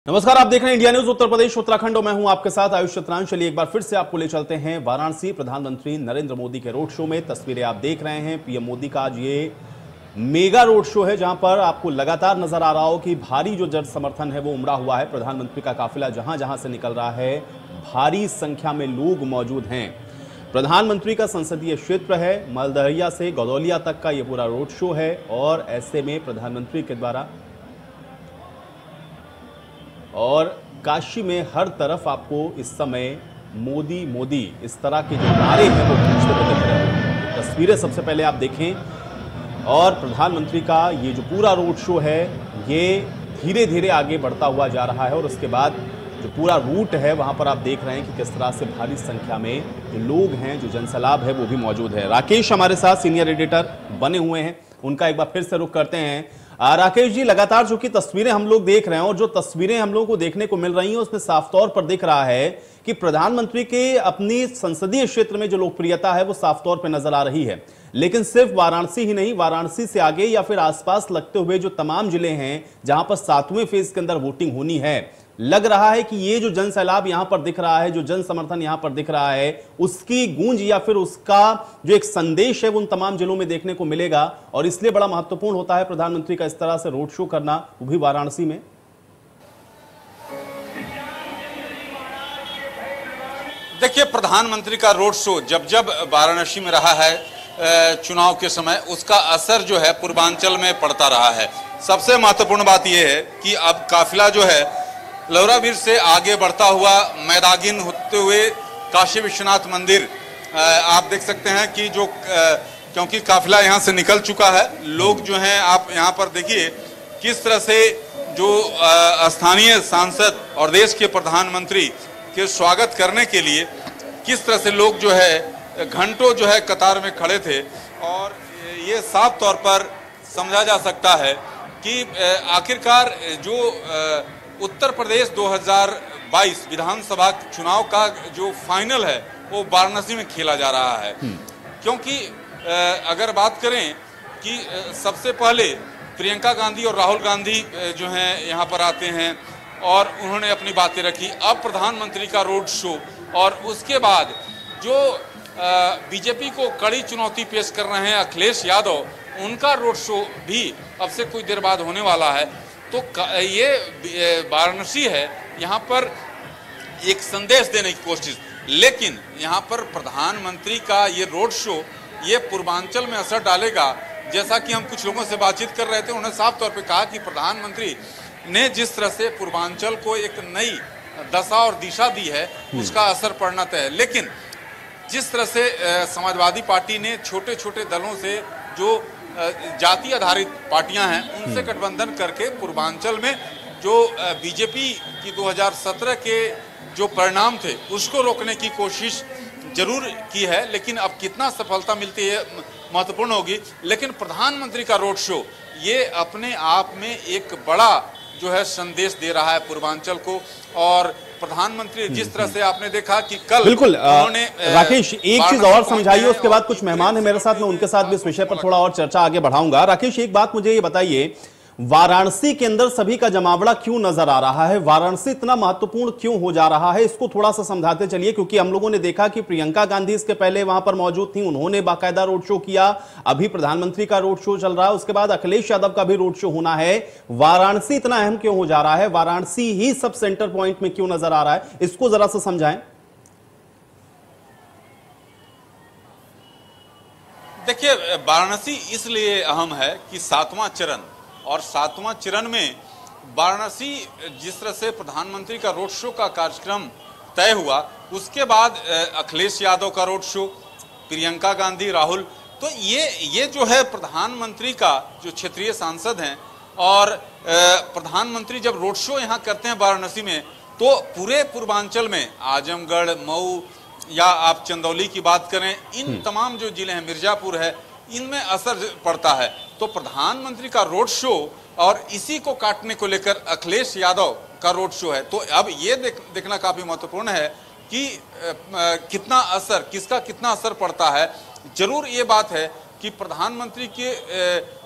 नमस्कार, आप देख रहे हैं इंडिया न्यूज उत्तर प्रदेश उत्तराखंड और मैं हूं आपके साथ आयुष चतुरांश। चलिए एक बार फिर से आपको ले चलते हैं वाराणसी। प्रधानमंत्री नरेंद्र मोदी के रोड शो में तस्वीरें आप देख रहे हैं। पीएम मोदी का आज ये मेगा रोड शो है, जहां पर आपको लगातार नजर आ रहा हो कि भारी जो जन समर्थन है वो उमड़ा हुआ है। प्रधानमंत्री का काफिला जहां जहां से निकल रहा है, भारी संख्या में लोग मौजूद हैं। प्रधानमंत्री का संसदीय क्षेत्र है, मलदहिया से गदौलिया तक का ये पूरा रोड शो है और ऐसे में प्रधानमंत्री के द्वारा और काशी में हर तरफ आपको इस समय मोदी मोदी इस तरह के जो नारे हैं वो गूंजते हुए दिख रहे हैं। तस्वीरें सबसे पहले आप देखें और प्रधानमंत्री का ये जो पूरा रोड शो है ये धीरे धीरे आगे बढ़ता हुआ जा रहा है और उसके बाद जो पूरा रूट है वहां पर आप देख रहे हैं कि किस तरह से भारी संख्या में जो लोग हैं, जो जनसैलाब है वो भी मौजूद है। राकेश हमारे साथ सीनियर एडिटर बने हुए हैं, उनका एक बार फिर से रुख करते हैं। राकेश जी, लगातार जो कि तस्वीरें हम लोग देख रहे हैं और जो तस्वीरें हम लोगों को देखने को मिल रही हैं उसमें साफ तौर पर दिख रहा है कि प्रधानमंत्री के अपनी संसदीय क्षेत्र में जो लोकप्रियता है वो साफ तौर पर नजर आ रही है। लेकिन सिर्फ वाराणसी ही नहीं, वाराणसी से आगे या फिर आसपास लगते हुए जो तमाम जिले हैं जहां पर 7वें फेज के अंदर वोटिंग होनी है, लग रहा है कि ये जो जन सैलाब यहां पर दिख रहा है, जो जन समर्थन यहां पर दिख रहा है, उसकी गूंज या फिर उसका जो एक संदेश है वो उन तमाम जिलों में देखने को मिलेगा और इसलिए बड़ा महत्वपूर्ण होता है प्रधानमंत्री का इस तरह से रोड शो करना, वो भी वाराणसी में। देखिए, प्रधानमंत्री का रोड शो जब जब वाराणसी में रहा है चुनाव के समय, उसका असर जो है पूर्वांचल में पड़ता रहा है। सबसे महत्वपूर्ण बात यह है कि अब काफिला जो है लौरावीर से आगे बढ़ता हुआ मैदागिन होते हुए काशी विश्वनाथ मंदिर आप देख सकते हैं कि जो क्योंकि काफिला यहां से निकल चुका है, लोग जो हैं आप यहां पर देखिए किस तरह से जो स्थानीय सांसद और देश के प्रधानमंत्री के स्वागत करने के लिए किस तरह से लोग जो है घंटों जो है कतार में खड़े थे। और ये साफ तौर पर समझा जा सकता है कि आखिरकार जो उत्तर प्रदेश 2022 विधानसभा चुनाव का जो फाइनल है वो वाराणसी में खेला जा रहा है। क्योंकि अगर बात करें कि सबसे पहले प्रियंका गांधी और राहुल गांधी जो हैं यहाँ पर आते हैं और उन्होंने अपनी बातें रखी। अब प्रधानमंत्री का रोड शो और उसके बाद जो बीजेपी को कड़ी चुनौती पेश कर रहे हैं अखिलेश यादव, उनका रोड शो भी अब से कुछ देर बाद होने वाला है। तो ये वाराणसी है, यहाँ पर एक संदेश देने की कोशिश, लेकिन यहाँ पर प्रधानमंत्री का ये रोड शो ये पूर्वांचल में असर डालेगा। जैसा कि हम कुछ लोगों से बातचीत कर रहे थे, उन्होंने साफ तौर पे कहा कि प्रधानमंत्री ने जिस तरह से पूर्वांचल को एक नई दशा और दिशा दी है उसका असर पड़ना तय है। लेकिन जिस तरह से समाजवादी पार्टी ने छोटे छोटे दलों से जो जाति आधारित पार्टियां हैं उनसे गठबंधन करके पूर्वांचल में जो बीजेपी की 2017 के जो परिणाम थे उसको रोकने की कोशिश जरूर की है, लेकिन अब कितना सफलता मिलती है महत्वपूर्ण होगी। लेकिन प्रधानमंत्री का रोड शो ये अपने आप में एक बड़ा जो है संदेश दे रहा है पूर्वांचल को। और प्रधानमंत्री जिस तरह से आपने देखा कि कल बिल्कुल राकेश, एक चीज और समझाइए, उसके बाद कुछ मेहमान है मेरे साथ, मैं उनके साथ भी इस विषय पर थोड़ा और चर्चा आगे बढ़ाऊंगा। राकेश, एक बात मुझे ये बताइए, वाराणसी के अंदर सभी का जमावड़ा क्यों नजर आ रहा है? वाराणसी इतना महत्वपूर्ण क्यों हो जा रहा है? इसको थोड़ा सा समझाते चलिए, क्योंकि हम लोगों ने देखा कि प्रियंका गांधी इसके पहले वहां पर मौजूद थी, उन्होंने बाकायदा रोड शो किया, अभी प्रधानमंत्री का रोड शो चल रहा है, उसके बाद अखिलेश यादव का भी रोड शो होना है। वाराणसी इतना अहम क्यों हो जा रहा है? वाराणसी ही सब सेंटर पॉइंट में क्यों नजर आ रहा है? इसको जरा सा समझाएं। देखिए, वाराणसी इसलिए अहम है कि 7वां चरण और 7वां चरण में वाराणसी जिस तरह से प्रधानमंत्री का रोड शो का कार्यक्रम तय हुआ, उसके बाद अखिलेश यादव का रोड शो, प्रियंका गांधी, राहुल, तो ये जो है प्रधानमंत्री का जो क्षेत्रीय सांसद हैं और प्रधानमंत्री जब रोड शो यहाँ करते हैं वाराणसी में, तो पूरे पूर्वांचल में आजमगढ़, मऊ या आप चंदौली की बात करें, इन तमाम जो जिले हैं, मिर्जापुर है, इनमें असर पड़ता है। तो प्रधानमंत्री का रोड शो और इसी को काटने को लेकर अखिलेश यादव का रोड शो है। तो अब ये देखना काफी महत्वपूर्ण है कि कितना असर, किसका कितना असर पड़ता है। जरूर ये बात है कि प्रधानमंत्री के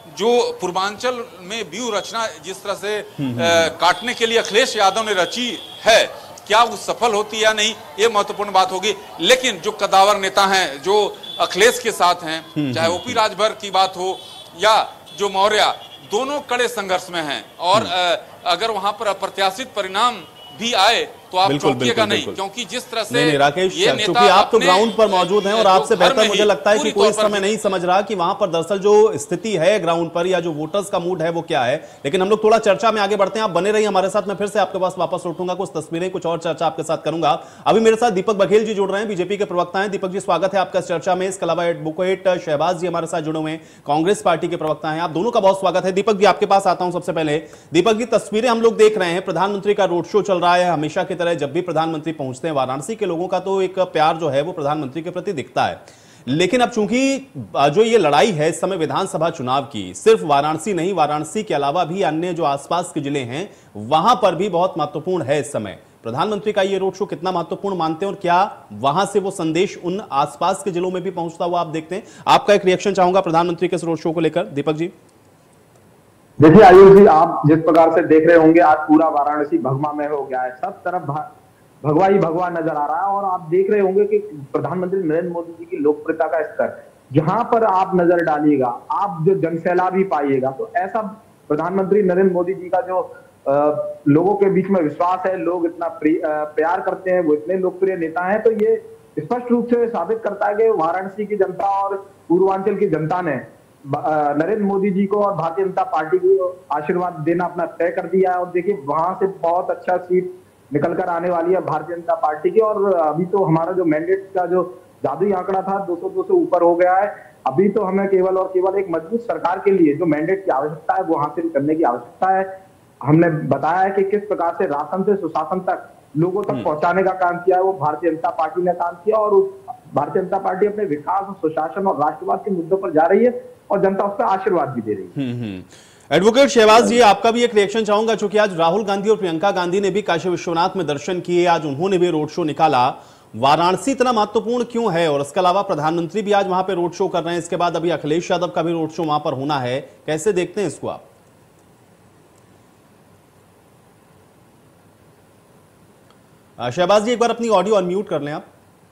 जो पूर्वांचल में व्यू रचना जिस तरह से काटने के लिए अखिलेश यादव ने रची है, क्या वो सफल होती या नहीं, ये महत्वपूर्ण बात होगी। लेकिन जो कदावर नेता हैं जो अखिलेश के साथ हैं, चाहे ओपी राजभर की बात हो या जो मौर्य, दोनों कड़े संघर्ष में हैं। और अगर वहां पर अप्रत्याशित परिणाम भी आए तो आप चौंकिएगा नहीं, क्योंकि जिस तरह से नहीं राकेश, क्योंकि आप तो ग्राउंड पर मौजूद हैं और आपसे बेहतर मुझे लगता है कि कोई इस समय नहीं समझ रहा कि वहां पर दरअसल जो स्थिति है ग्राउंड पर या जो वोटर्स का मूड है वो क्या है। लेकिन हम लोग थोड़ा चर्चा में आगे बढ़ते हैं, आप बने रहिए हमारे साथ। मैं फिर से आपके पास वापस लौटूंगा, कुछ तस्वीरें, कुछ और चर्चा आपके साथ करूंगा। अभी मेरे साथ दीपक बघेल जी जुड़ रहे हैं, बीजेपी के प्रवक्ता हैं। दीपक जी, स्वागत है आपका इस चर्चा में। इसके अलावा एडवोकेट शहबाज जी हमारे साथ जुड़े हुए हैं, कांग्रेस पार्टी के प्रवक्ता हैं। आप दोनों का बहुत स्वागत है। दीपक जी, आपके पास आता हूं सबसे पहले। दीपक जी, तस्वीरें हम लोग देख रहे हैं, प्रधानमंत्री का रोड शो चल रहा है। हमेशा की तरह जब भी प्रधानमंत्री पहुंचते हैं, वाराणसी के लोगों का तो एक प्यार जो है वो प्रधानमंत्री के प्रति दिखता है। लेकिन अब चूंकि जो ये लड़ाई है इस समय विधानसभा चुनाव की, सिर्फ वाराणसी नहीं, वाराणसी के अलावा भी अन्य जो आसपास के जिले हैं वहां पर भी बहुत महत्वपूर्ण है इस समय। प्रधानमंत्री का ये रोड शो कितना महत्वपूर्ण मानते हैं और क्या वहां से वो संदेश उन आसपास के जिलों में भी पहुंचता हुआ आप देखते हैं? आपका एक रिएक्शन चाहूंगा प्रधानमंत्री के इस रोड शो को लेकर, दीपक जी। देखिए आयुष जी, आप जिस प्रकार से देख रहे होंगे, आज पूरा वाराणसी भगवा में हो गया है, सब तरफ भगवा ही भगवा नजर आ रहा है। और आप देख रहे होंगे कि प्रधानमंत्री नरेंद्र मोदी जी की लोकप्रियता का स्तर, जहां पर आप नजर डालिएगा, आप जो जनसैलाब ही पाइएगा। तो ऐसा प्रधानमंत्री नरेंद्र मोदी जी का जो लोगों के बीच में विश्वास है, लोग इतना प्यार करते हैं, वो इतने लोकप्रिय नेता हैं, तो ये स्पष्ट रूप से साबित करता है कि वाराणसी की जनता और पूर्वांचल की जनता ने नरेंद्र मोदी जी को और भारतीय जनता पार्टी को आशीर्वाद देना अपना तय कर दिया है। और देखिए, वहां से बहुत अच्छा सीट निकलकर आने वाली है भारतीय जनता पार्टी की। और अभी तो हमारा जो मैंडेट का जो जादुई आंकड़ा था 202 से ऊपर हो गया है। अभी तो हमें केवल और केवल एक मजबूत सरकार के लिए जो मैंडेट की आवश्यकता है वो हासिल करने की आवश्यकता है। हमने बताया है कि किस प्रकार से राशन से सुशासन तक लोगों तक पहुंचाने का काम किया है, वो भारतीय जनता पार्टी ने काम किया। और भारतीय जनता पार्टी अपने विकास, सुशासन और राष्ट्रवाद के मुद्दों पर जा रही है और जनता उस पर आशीर्वाद भी दे रही है। एडवोकेट शहबाज जी, आपका भी एक रिएक्शन चाहूंगा, चूंकि आज राहुल गांधी और प्रियंका गांधी ने भी काशी विश्वनाथ में दर्शन किए, आज उन्होंने भी रोड शो निकाला। वाराणसी इतना महत्वपूर्ण क्यों है? और इसके अलावा प्रधानमंत्री भी आज वहां पे रोड शो कर रहे हैं, इसके बाद अभी अखिलेश यादव का भी रोड शो वहां पर होना है, कैसे देखते हैं इसको आप? शहबाज जी, एक बार अपनी ऑडियो अनम्यूट कर लें आप।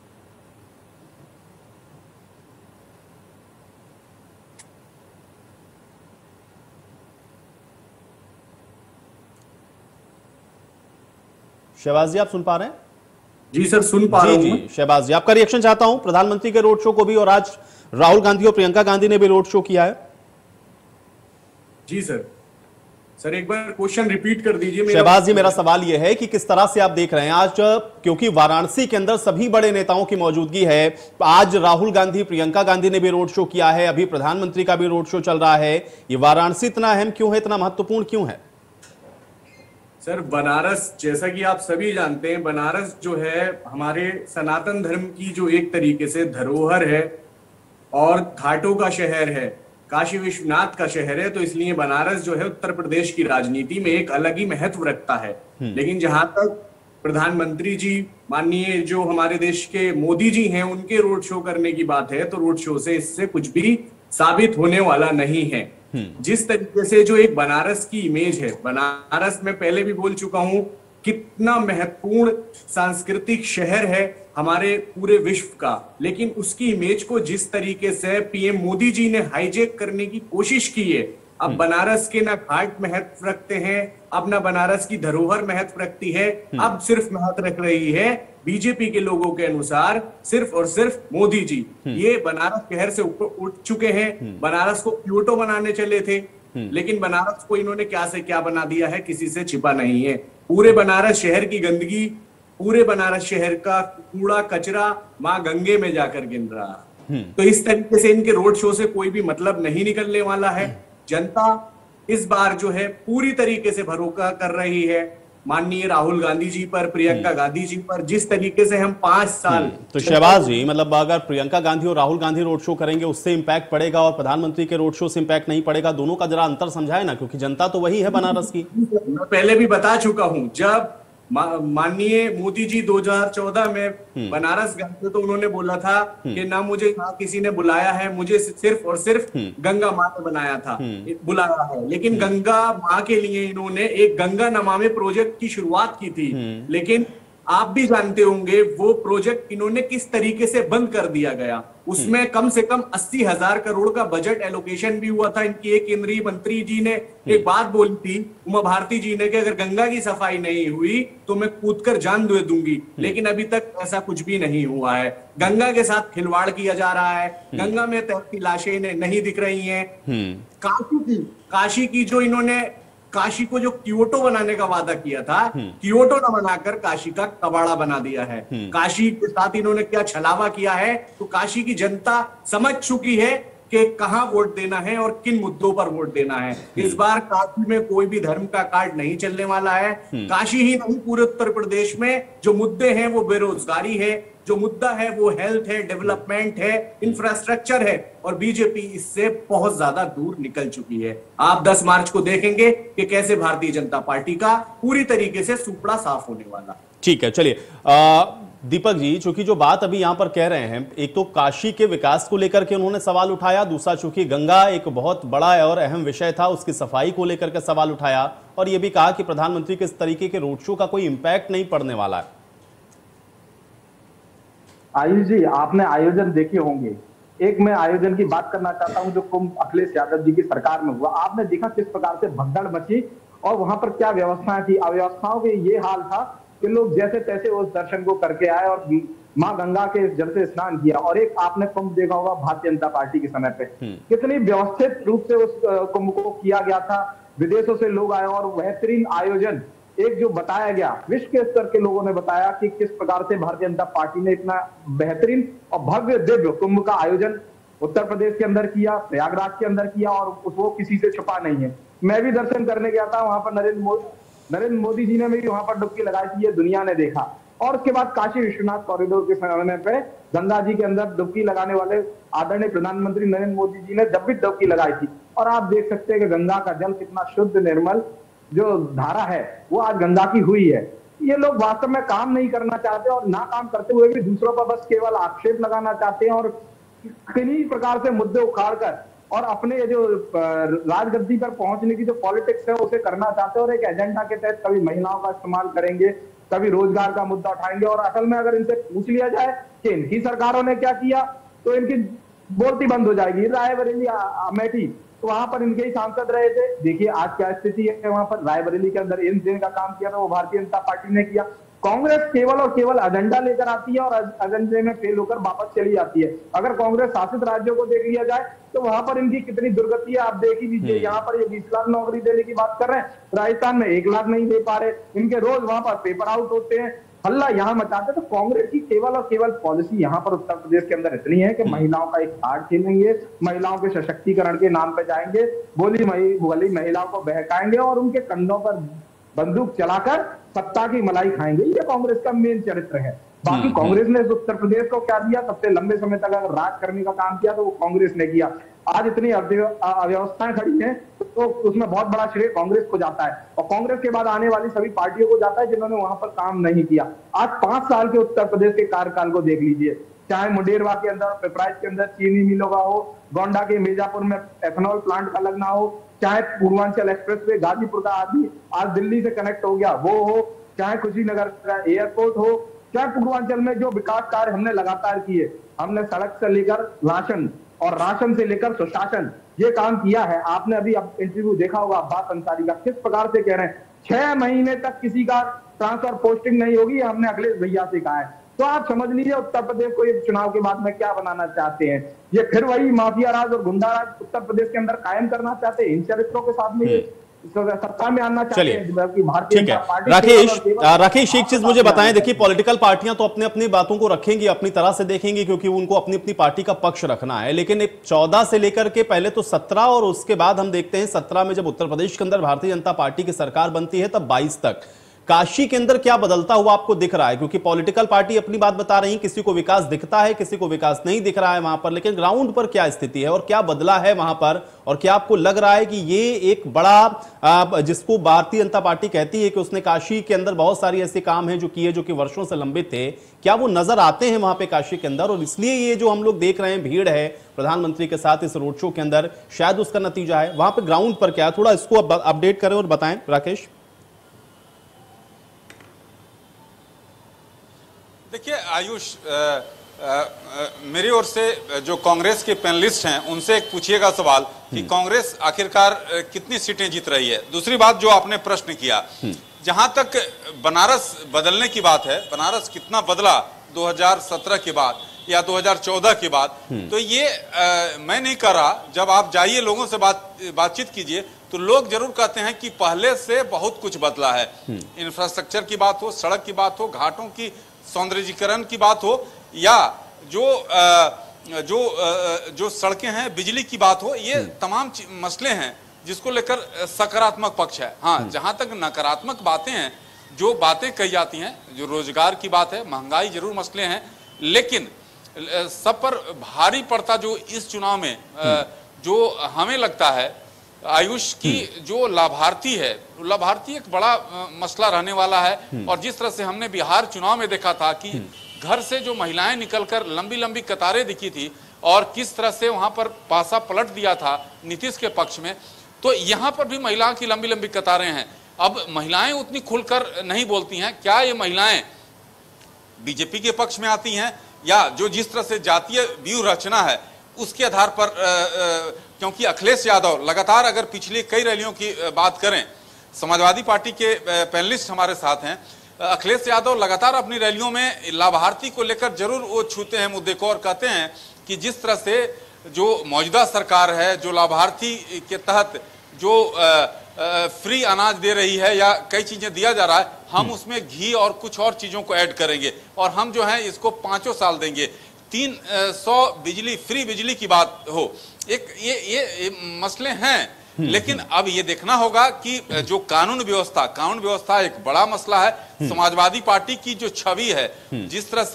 शहबाज जी, आप सुन पा रहे हैं? जी सर, सुन पा रहा हूं। जी शहबाज जी, आपका रिएक्शन चाहता हूं प्रधानमंत्री के रोड शो को भी, और आज राहुल गांधी और प्रियंका गांधी ने भी रोड शो किया है। जी सर एक बार क्वेश्चन रिपीट कर दीजिए। शहबाज जी, मेरा सवाल यह है कि किस तरह से आप देख रहे हैं आज, क्योंकि वाराणसी के अंदर सभी बड़े नेताओं की मौजूदगी है। आज राहुल गांधी, प्रियंका गांधी ने भी रोड शो किया है, अभी प्रधानमंत्री का भी रोड शो चल रहा है। ये वाराणसी इतना अहम क्यों है, इतना महत्वपूर्ण क्यों है? सर, बनारस, जैसा कि आप सभी जानते हैं, बनारस जो है हमारे सनातन धर्म की जो एक तरीके से धरोहर है और घाटों का शहर है, काशी विश्वनाथ का शहर है। तो इसलिए बनारस जो है उत्तर प्रदेश की राजनीति में एक अलग ही महत्व रखता है। लेकिन जहां तक प्रधानमंत्री जी, माननीय जो हमारे देश के मोदी जी हैं, उनके रोड शो करने की बात है, तो रोड शो से इससे कुछ भी साबित होने वाला नहीं है। जिस तरीके से जो एक बनारस की इमेज है, बनारस में पहले भी बोल चुका हूं, कितना महत्वपूर्ण सांस्कृतिक शहर है हमारे पूरे विश्व का। लेकिन उसकी इमेज को जिस तरीके से पीएम मोदी जी ने हाईजैक करने की कोशिश की है, अब बनारस के ना घाट महत्व रखते हैं, अब ना बनारस की धरोहर महत्व रखती है, अब सिर्फ महत्व रख रही है बीजेपी के लोगों के अनुसार सिर्फ और सिर्फ मोदी जी। ये बनारस शहर से ऊपर उठ चुके हैं। बनारस को क्योटो बनाने चले थे, लेकिन बनारस को इन्होंने क्या से क्या बना दिया है, किसी से छिपा नहीं है। पूरे बनारस शहर की गंदगी, पूरे बनारस शहर का कूड़ा कचरा मां गंगे में जाकर गिर रहा। तो इस तरीके से इनके रोड शो से कोई भी मतलब नहीं निकलने वाला है। जनता इस बार जो है पूरी तरीके से भरोसा कर रही है माननीय राहुल गांधी जी पर, प्रियंका गांधी जी पर। जिस तरीके से हम 5 साल तो शहबाज जी, मतलब अगर प्रियंका गांधी और राहुल गांधी रोड शो करेंगे उससे इंपैक्ट पड़ेगा और प्रधानमंत्री के रोड शो से इंपैक्ट नहीं पड़ेगा, दोनों का जरा अंतर समझाए ना, क्योंकि जनता तो वही है बनारस की। मैं पहले भी बता चुका हूं, जब माननीय मोदी जी 2014 में बनारस गए थे तो उन्होंने बोला था कि ना मुझे यहाँ किसी ने बुलाया है, मुझे सिर्फ और सिर्फ गंगा माँ ने बनाया था, बुलाया है। लेकिन गंगा माँ के लिए इन्होंने एक गंगा नमामि प्रोजेक्ट की शुरुआत की थी, लेकिन आप भी जानते होंगे वो प्रोजेक्ट इन्होंने किस तरीके से बंद कर दिया गया। उसमें कम से कम 80,000 करोड़ का बजट एलोकेशन भी हुआ था। इनकी एक केंद्रीय मंत्री जी ने एक बात बोली थी, उमा भारती जी ने, कि अगर गंगा की सफाई नहीं हुई तो मैं कूदकर जान दे दूंगी। लेकिन अभी तक ऐसा कुछ भी नहीं हुआ है। गंगा के साथ खिलवाड़ किया जा रहा है। गंगा में तैरती लाशें नहीं दिख रही हैं। काशी की जो इन्होंने काशी को जो क्योटो बनाने का वादा किया था, क्योटो न बनाकर काशी का कबाड़ा बना दिया है। काशी के साथ इन्होंने क्या छलावा किया है, तो काशी की जनता समझ चुकी है कि कहां वोट देना है और किन मुद्दों पर वोट देना है। इस बार काशी में कोई भी धर्म का कार्ड नहीं चलने वाला है। काशी ही नहीं, पूरे उत्तर प्रदेश में जो मुद्दे हैं वो बेरोजगारी है, जो मुद्दा है वो हेल्थ है, डेवलपमेंट है, इंफ्रास्ट्रक्चर है, और बीजेपी इससे बहुत ज्यादा दूर निकल चुकी है। आप 10 मार्च को देखेंगे कि कैसे भारतीय जनता पार्टी का पूरी तरीके से सुपड़ा साफ होने वाला। ठीक है, चलिए दीपक जी, चूंकि जो बात अभी यहां पर कह रहे हैं, एक तो काशी के विकास को लेकर के उन्होंने सवाल उठाया, दूसरा चूंकि गंगा एक बहुत बड़ा और अहम विषय था, उसकी सफाई को लेकर के सवाल उठाया, और यह भी कहा कि प्रधानमंत्री के इस तरीके के रोड शो का कोई इंपैक्ट नहीं पड़ने वाला है। आयुष जी, आपने आयोजन देखे होंगे। एक मैं आयोजन की बात करना चाहता हूं जो कुंभ अखिलेश यादव जी की सरकार में हुआ। आपने देखा किस प्रकार से भगदड़ मची और वहां पर क्या व्यवस्थाएं थी। अव्यवस्थाओं के ये हाल था कि लोग जैसे तैसे उस दर्शन को करके आए और मां गंगा के जल से स्नान किया। और एक आपने कुंभ देखा होगा भारतीय जनता पार्टी के समय पे कितनी व्यवस्थित रूप से उस कुंभ को किया गया था। विदेशों से लोग आए और बेहतरीन आयोजन एक जो बताया गया, विश्व के स्तर के लोगों ने बताया कि किस प्रकार से भारतीय जनता पार्टी ने इतना बेहतरीन और भव्य दिव्य कुंभ का आयोजन उत्तर प्रदेश के अंदर किया, प्रयागराज के अंदर किया, और वो किसी से छुपा नहीं है। मैं भी दर्शन करने गया था वहां पर, नरेंद्र मोदी जी ने भी वहां पर डुबकी लगाई थी, ये दुनिया ने देखा। और उसके बाद काशी विश्वनाथ कॉरिडोर के समय पे गंगा जी के अंदर डुबकी लगाने वाले आदरणीय प्रधानमंत्री नरेंद्र मोदी जी ने जब भी डुबकी लगाई थी। और आप देख सकते हैं कि गंगा का जल कितना शुद्ध निर्मल जो धारा है वो आज गंगा की हुई है। ये लोग वास्तव में काम नहीं करना चाहते और ना काम करते हुए भी दूसरों पर बस केवल आक्षेप लगाना चाहते हैं और किन्हीं प्रकार से मुद्दे उखाड़कर और अपने जो राजगद्दी पर पहुंचने की जो पॉलिटिक्स है उसे करना चाहते हैं। और एक एजेंडा के तहत कभी महिलाओं का इस्तेमाल करेंगे, कभी रोजगार का मुद्दा उठाएंगे। और असल में अगर इनसे पूछ लिया जाए कि इनकी सरकारों ने क्या किया तो इनकी बोलती बंद हो जाएगी। रायबरेली अमेठी तो वहां पर इनके ही सांसद रहे थे। देखिए आज क्या स्थिति है वहां पर। रायबरेली के अंदर एम्स देने का काम किया था वो भारतीय जनता पार्टी ने किया। कांग्रेस केवल और केवल एजेंडा लेकर आती है और एजेंडे में फेल होकर वापस चली जाती है। अगर कांग्रेस शासित राज्यों को देख लिया जाए तो वहां पर इनकी कितनी दुर्गति है आप देख ही लीजिए। यहाँ पर ये 20 लाख नौकरी देने की बात कर रहे हैं, राजस्थान में 1 लाख नहीं दे पा रहे। इनके रोज वहां पर पेपर आउट होते हैं, हल्ला यहाँ मचाते। तो कांग्रेस की केवल और केवल पॉलिसी यहाँ पर उत्तर प्रदेश के अंदर इतनी है कि महिलाओं का एक कार्ड खेलेंगे, महिलाओं के सशक्तिकरण के नाम पे जाएंगे, बोली महिलाओं को बहकाएंगे और उनके कंधों पर बंदूक चलाकर सत्ता की मलाई खाएंगे। ये कांग्रेस का मेन चरित्र है। बाकी कांग्रेस ने उत्तर प्रदेश को क्या दिया, सबसे लंबे समय तक अगर राज करने का काम किया तो वो कांग्रेस ने किया। आज इतनी अव्यवस्थाएं खड़ी हैं तो उसमें बहुत बड़ा श्रेय कांग्रेस को जाता है और कांग्रेस के बाद आने वाली सभी पार्टियों को जाता है जिन्होंने वहां पर काम नहीं किया। आज 5 साल के उत्तर प्रदेश के कार्यकाल को देख लीजिए, चाहे मुंडेरवा के अंदर, पिपराइच के अंदर चीनी मिलों का हो, गोंडा के मिर्जापुर में एथेनॉल प्लांट का लगना हो, चाहे पूर्वांचल एक्सप्रेस वे गाजीपुर का आदमी आज दिल्ली से कनेक्ट हो गया वो हो, चाहे कुशीनगर का एयरपोर्ट हो, चाहे पूर्वांचल में जो विकास कार्य हमने लगातार किए। हमने सड़क से लेकर राशन और राशन से लेकर सुशासन ये काम किया है। आपने अभी अब इंटरव्यू देखा होगा अब्बास अंसारी का, किस प्रकार से कह रहे हैं 6 महीने तक किसी का ट्रांसफर पोस्टिंग नहीं होगी, हमने अखिलेश भैया से कहा है। तो आप समझ लीजिए उत्तर प्रदेश को ये चुनाव के बाद में क्या बनाना चाहते हैं। ये फिर वही माफिया राज और गुंडा राज उत्तर प्रदेश के अंदर कायम करना चाहते हैं। इन चरित्रों के साथ में सत्ता में आना चाहते हैं। ठीक है राकेश, एक चीज मुझे बताएं, देखिए पॉलिटिकल पार्टियां तो अपने अपनी बातों को रखेंगी, अपनी तरह से देखेंगी क्योंकि उनको अपनी अपनी पार्टी का पक्ष रखना है। लेकिन 14 से लेकर के पहले तो 17 और उसके बाद हम देखते हैं 17 में जब उत्तर प्रदेश के अंदर भारतीय जनता पार्टी की सरकार बनती है तब 22 तक काशी के अंदर क्या बदलता हुआ आपको दिख रहा है? क्योंकि पॉलिटिकल पार्टी अपनी बात बता रही है, किसी को विकास दिखता है, किसी को विकास नहीं दिख रहा है वहां पर, लेकिन ग्राउंड पर क्या स्थिति है और क्या बदला है वहां पर? और क्या आपको लग रहा है कि ये एक बड़ा जिसको भारतीय जनता पार्टी कहती है कि उसने काशी के अंदर बहुत सारी ऐसे काम हैं जो किए, जो कि वर्षों से लंबित थे, क्या वो नजर आते हैं वहां पे काशी के अंदर? और इसलिए ये जो हम लोग देख रहे हैं भीड़ है प्रधानमंत्री के साथ इस रोड शो के अंदर, शायद उसका नतीजा है। वहां पे ग्राउंड पर क्या है, थोड़ा इसको अपडेट करें और बताएं राकेश। देखिए आयुष, मेरी ओर से जो कांग्रेस के पैनलिस्ट हैं उनसे पूछिएगा सवाल कि कांग्रेस आखिरकार कितनी सीटें जीत रही है। दूसरी बात जो आपने प्रश्न किया, जहां तक बनारस बदलने की बात है, बनारस कितना बदला 2017 के बाद या 2014 के बाद, तो ये मैं नहीं कर रहा। जब आप जाइए लोगों से बातचीत कीजिए तो लोग जरूर कहते हैं कि पहले से बहुत कुछ बदला है। इंफ्रास्ट्रक्चर की बात हो, सड़क की बात हो, घाटों की सौंदर्यीकरण की बात हो, या जो सड़कें हैं, बिजली की बात हो, ये तमाम मसले हैं जिसको लेकर सकारात्मक पक्ष है। हाँ, जहां तक नकारात्मक बातें हैं, जो बातें कही जाती हैं, जो रोजगार की बात है, महंगाई जरूर मसले हैं, लेकिन सब पर भारी पड़ता जो इस चुनाव में जो हमें लगता है आयुष की जो लाभार्थी है, लाभार्थी एक बड़ा मसला रहने वाला है। और जिस तरह से हमने बिहार चुनाव में देखा था कि घर से जो महिलाएं निकलकर लंबी लंबी कतारें दिखी थी और किस तरह से वहां पर पासा पलट दिया था नीतीश के पक्ष में, तो यहां पर भी महिलाओं की लंबी लंबी कतारें हैं। अब महिलाएं उतनी खुलकर नहीं बोलती हैं। क्या ये महिलाएं बीजेपी के पक्ष में आती हैं, या जो जिस तरह से जातीय व्यूह रचना है उसके आधार पर, क्योंकि अखिलेश यादव लगातार, अगर पिछली कई रैलियों की बात करें, समाजवादी पार्टी के पैनलिस्ट हमारे साथ हैं, अखिलेश यादव लगातार अपनी रैलियों में लाभार्थी को लेकर जरूर वो छूते हैं मुद्दे को और कहते हैं कि जिस तरह से जो मौजूदा सरकार है, जो लाभार्थी के तहत जो फ्री अनाज दे रही है या कई चीजें दिया जा रहा है, हम उसमें घी और कुछ और चीजों को ऐड करेंगे और हम जो है इसको 5 साल देंगे, 300 बिजली, फ्री बिजली की बात हो। ये मसले हैं, लेकिन अब ये देखना होगा कि जो कानून व्यवस्था एक बड़ा मसला है। समाजवादी पार्टी की जो छवि है, जिस तरह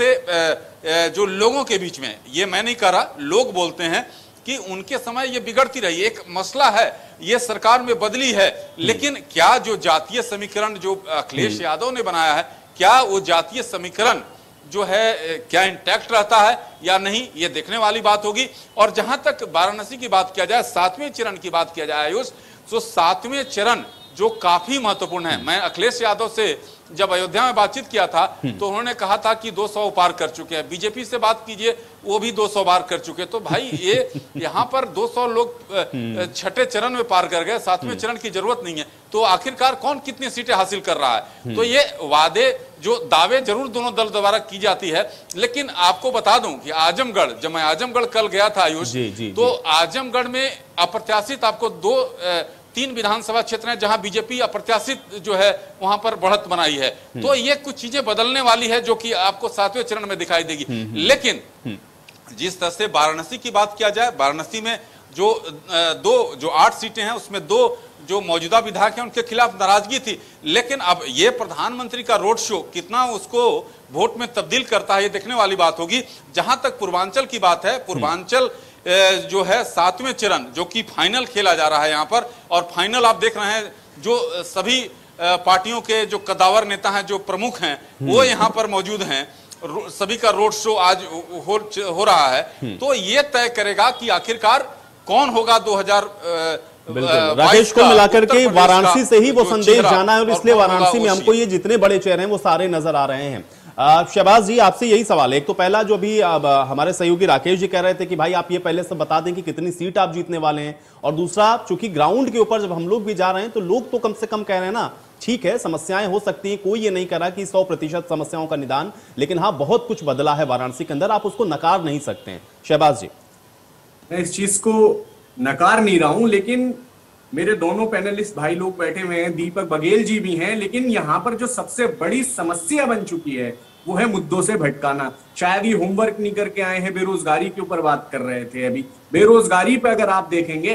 से जो लोगों के बीच में, ये मैं नहीं कह रहा, लोग बोलते हैं कि उनके समय ये बिगड़ती रही, एक मसला है, ये सरकार में बदली है, लेकिन क्या जो जातीय समीकरण जो अखिलेश यादव ने बनाया है, क्या वो जातीय समीकरण जो है क्या इंटैक्ट रहता है या नहीं, ये देखने वाली बात होगी। और जहां तक वाराणसी की बात किया जाए, 7वें चरण की बात किया जाए आयुष, तो 7वें चरण जो काफी महत्वपूर्ण है। मैं अखिलेश यादव से जब अयोध्या में बातचीत किया था तो उन्होंने कहा था कि 200 पार कर चुके हैं। बीजेपी से बात कीजिए, वो भी 200 पार कर चुके। तो भाई ये यहाँ पर 200 लोग छठे चरण में पार कर गए, 7वें चरण की जरूरत नहीं है। तो आखिरकार कौन कितनी सीटें हासिल कर रहा है? तो ये वादे, जो दावे जरूर दोनों दल द्वारा की जाती है, लेकिन आपको बता दूं कि आजमगढ़, जब मैं आजमगढ़ कल गया था आयुष, तो आजमगढ़ में अप्रत्याशित आपको 3 विधानसभा क्षेत्र हैं जहां बीजेपी अप्रत्याशित जो है वहां पर बढ़त बनाई है। तो ये कुछ चीजें बदलने वाली है जो कि आपको 7वें चरण में दिखाई देगी। लेकिन जिस तरह से वाराणसी की बात किया जाए, वाराणसी में जो 8 सीटें हैं उसमें 2 जो मौजूदा विधायक हैं उनके खिलाफ नाराजगी थी, लेकिन अब ये प्रधानमंत्री का रोड शो कितना उसको वोट में तब्दील करता है, ये देखने वाली बात होगी। जहां तक पूर्वांचल की बात है, पूर्वांचल जो है 7वें चरण जो कि फाइनल खेला जा रहा है यहाँ पर, और फाइनल आप देख रहे हैं जो सभी पार्टियों के जो कदावर नेता हैं, जो प्रमुख हैं, वो यहाँ पर मौजूद हैं। सभी का रोड शो आज हो रहा है। तो ये तय करेगा कि आखिरकार कौन होगा 2000 राकेश को मिलाकर के वाराणसी से ही वो संदेश जाना है और इसलिए वाराणसी में हमको ये जितने बड़े चेहरे हैं वो सारे नजर आ रहे हैं। शहबाज जी, आपसे यही सवाल है। एक तो पहला जो भी हमारे सहयोगी राकेश जी कह रहे थे कि भाई आप ये पहले से बता दें कि कितनी सीट आप जीतने वाले हैं, और दूसरा चूंकि ग्राउंड के ऊपर जब हम लोग भी जा रहे हैं तो लोग तो कम से कम कह रहे हैं ना, ठीक है समस्याएं हो सकती हैं, कोई ये नहीं कह रहा कि 100% समस्याओं का निदान, लेकिन हाँ बहुत कुछ बदला है वाराणसी के अंदर, आप उसको नकार नहीं सकते हैं। शहबाज जी, मैं इस चीज को नकार नहीं रहा हूं, लेकिन मेरे दोनों पैनलिस्ट भाई लोग बैठे हुए हैं, दीपक बघेल जी भी हैं, लेकिन यहाँ पर जो सबसे बड़ी समस्या बन चुकी है वो है मुद्दों से भटकाना। शायद ये होमवर्क नहीं करके आए हैं, बेरोजगारी के ऊपर बात कर रहे थे अभी। बेरोजगारी पे अगर आप देखेंगे,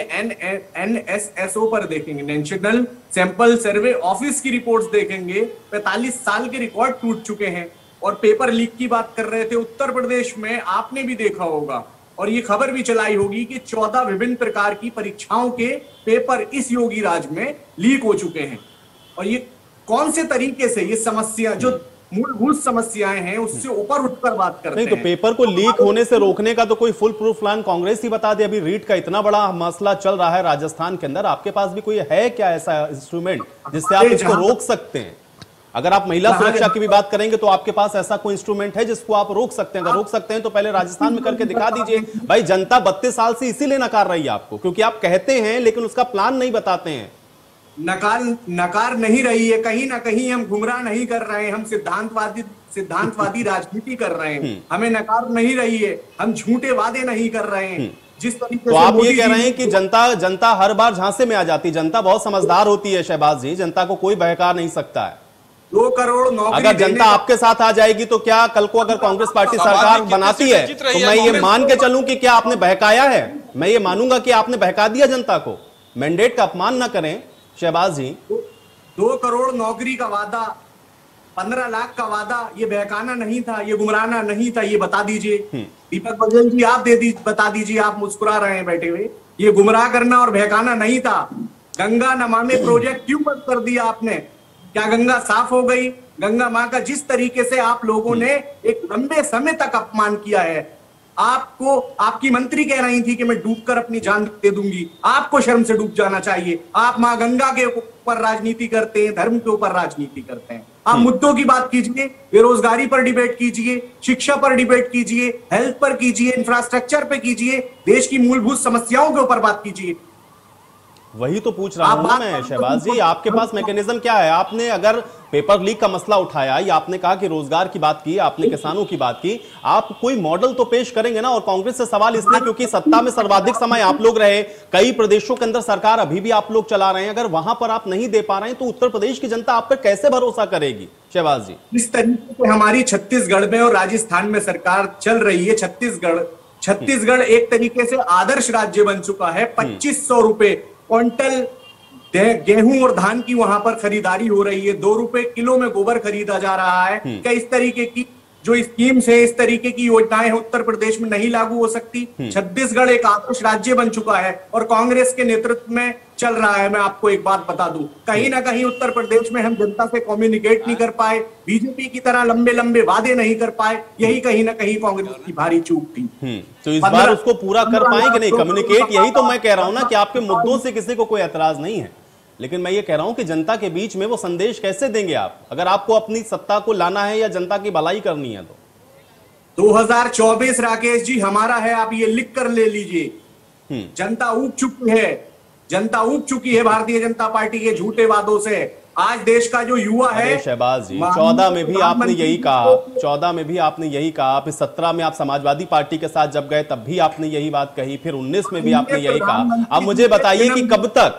NSSO पर देखेंगे, नेशनल सैंपल सर्वे ऑफिस की रिपोर्ट्स देखेंगे, 45 साल के रिकॉर्ड टूट चुके हैं। और पेपर लीक की बात कर रहे थे, उत्तर प्रदेश में आपने भी देखा होगा और ये खबर भी चलाई होगी कि 14 विभिन्न प्रकार की परीक्षाओं के पेपर इस योगी राज में लीक हो चुके हैं। और ये कौन से तरीके से ये समस्या, जो मूलभूत समस्याएं हैं, उससे ऊपर उठकर बात करते हैं। नहीं, तो पेपर को लीक होने से रोकने का तो कोई फुल प्रूफ प्लान कांग्रेस ही बता दे। अभी रीट का इतना बड़ा मसला चल रहा है राजस्थान के अंदर, आपके पास भी कोई है क्या ऐसा इंस्ट्रूमेंट जिससे आप इसको रोक सकते हैं? अगर आप महिला सुरक्षा की भी बात करेंगे तो आपके पास ऐसा कोई इंस्ट्रूमेंट है जिसको आप रोक सकते हैं? अगर रोक सकते हैं तो पहले राजस्थान में करके दिखा दीजिए। भाई, जनता 32 साल से इसीलिए नकार रही है आपको, क्योंकि आप कहते हैं लेकिन उसका प्लान नहीं बताते हैं। नकार नहीं रही है, कहीं ना कहीं हम गुमराह नहीं कर रहे हैं, हम सिद्धांतवादी राजनीति कर रहे हैं। हमें नकार नहीं रही है, हम झूठे वादे नहीं कर रहे हैं। जिस तरीके तो आप ये कह रहे हैं कि जनता हर बार झांसे में आ जाती है। जनता बहुत समझदार होती है शहबाज जी, जनता को कोई बहका नहीं सकता है। 2 करोड़ नौकरी, अगर जनता आपके साथ आ जाएगी तो क्या कल को अगर कांग्रेस पार्टी सरकार बनाती है तो मैं ये मान के चलूं कि क्या आपने बहकाया है? मैं ये मानूंगा कि आपने बहका दिया जनता को। मैंडेट का अपमान ना करें शहबाज जी। 2 करोड़ नौकरी का वादा, 15 लाख का वादा, ये बहकाना नहीं था, ये गुमराना नहीं था, ये बता दीजिए। दीपक बघेल जी, आप बता दीजिए, आप मुस्कुरा रहे हैं बैठे हुए। ये गुमराह करना और बहकाना नहीं था। गंगा नमामि प्रोजेक्ट क्यों बंद कर दिया आपने? क्या गंगा साफ हो गई? गंगा मां का जिस तरीके से आप लोगों ने एक लंबे समय तक अपमान किया है, आपको आपकी मंत्री कह रही थी कि मैं डूबकर अपनी जान दे दूंगी, आपको शर्म से डूब जाना चाहिए। आप मां गंगा के ऊपर राजनीति करते हैं, धर्म के ऊपर राजनीति करते हैं। आप मुद्दों की बात कीजिए, बेरोजगारी पर डिबेट कीजिए, शिक्षा पर डिबेट कीजिए, हेल्थ पर कीजिए, इंफ्रास्ट्रक्चर पे कीजिए, देश की मूलभूत समस्याओं के ऊपर बात कीजिए। वही तो पूछ रहा हूं ना मैं शहबाज जी, आपके पास मैकेनिज्म क्या है? आपने अगर पेपर लीक का मसला उठाया या आपने कहा कि रोजगार की बात की, आपने किसानों की बात की, आप कोई मॉडल तो पेश करेंगे ना। और कांग्रेस से सवाल इसलिए क्योंकि सत्ता में सर्वाधिक समय आप लोग रहे, कई प्रदेशों के अंदर सरकार अभी भी आप लोग चला रहे हैं। अगर वहां पर आप नहीं दे पा रहे हैं तो उत्तर प्रदेश की जनता आप पर कैसे भरोसा करेगी शहबाज जी? इस तरीके से हमारी छत्तीसगढ़ में और राजस्थान में सरकार चल रही है। छत्तीसगढ़ एक तरीके से आदर्श राज्य बन चुका है। 2500 रुपए क्विंटल गेहूं और धान की वहां पर खरीदारी हो रही है। 2 रुपए किलो में गोबर खरीदा जा रहा है। क्या इस तरीके की जो स्कीम्स है, इस तरीके की योजनाएं हैं, उत्तर प्रदेश में नहीं लागू हो सकती? छत्तीसगढ़ एक आदर्श राज्य बन चुका है और कांग्रेस के नेतृत्व में चल रहा है। मैं आपको एक बात बता दूं, कहीं ना कहीं उत्तर प्रदेश में हम जनता से कम्युनिकेट नहीं कर पाए, बीजेपी की तरह लंबे लंबे वादे नहीं कर पाए। यही कहीं ना कहीं कांग्रेस की भारी चूक थी। तो इस बार उसको पूरा कर पाएंगे नहीं कम्युनिकेट? यही तो मैं कह रहा हूं ना कि आपके मुद्दों से किसी को कोई एतराज नहीं है, लेकिन मैं ये कह रहा हूं कि जनता के बीच में वो संदेश कैसे देंगे आप, अगर आपको अपनी सत्ता को लाना है या जनता की भलाई करनी है तो? 2024 राकेश जी हमारा है, आप ये लिख कर ले लीजिए। जनता ऊब चुकी है, जनता ऊब चुकी है भारतीय जनता पार्टी के झूठे वादों से। आज देश का जो युवा है, शहबाज जी 14 में भी आपने यही कहा, 14 में भी आपने यही कहा, फिर 17 में आप समाजवादी पार्टी के साथ जब गए तब भी आपने यही बात कही, फिर 19 में भी आपने यही कहा। अब मुझे बताइए कि कब तक?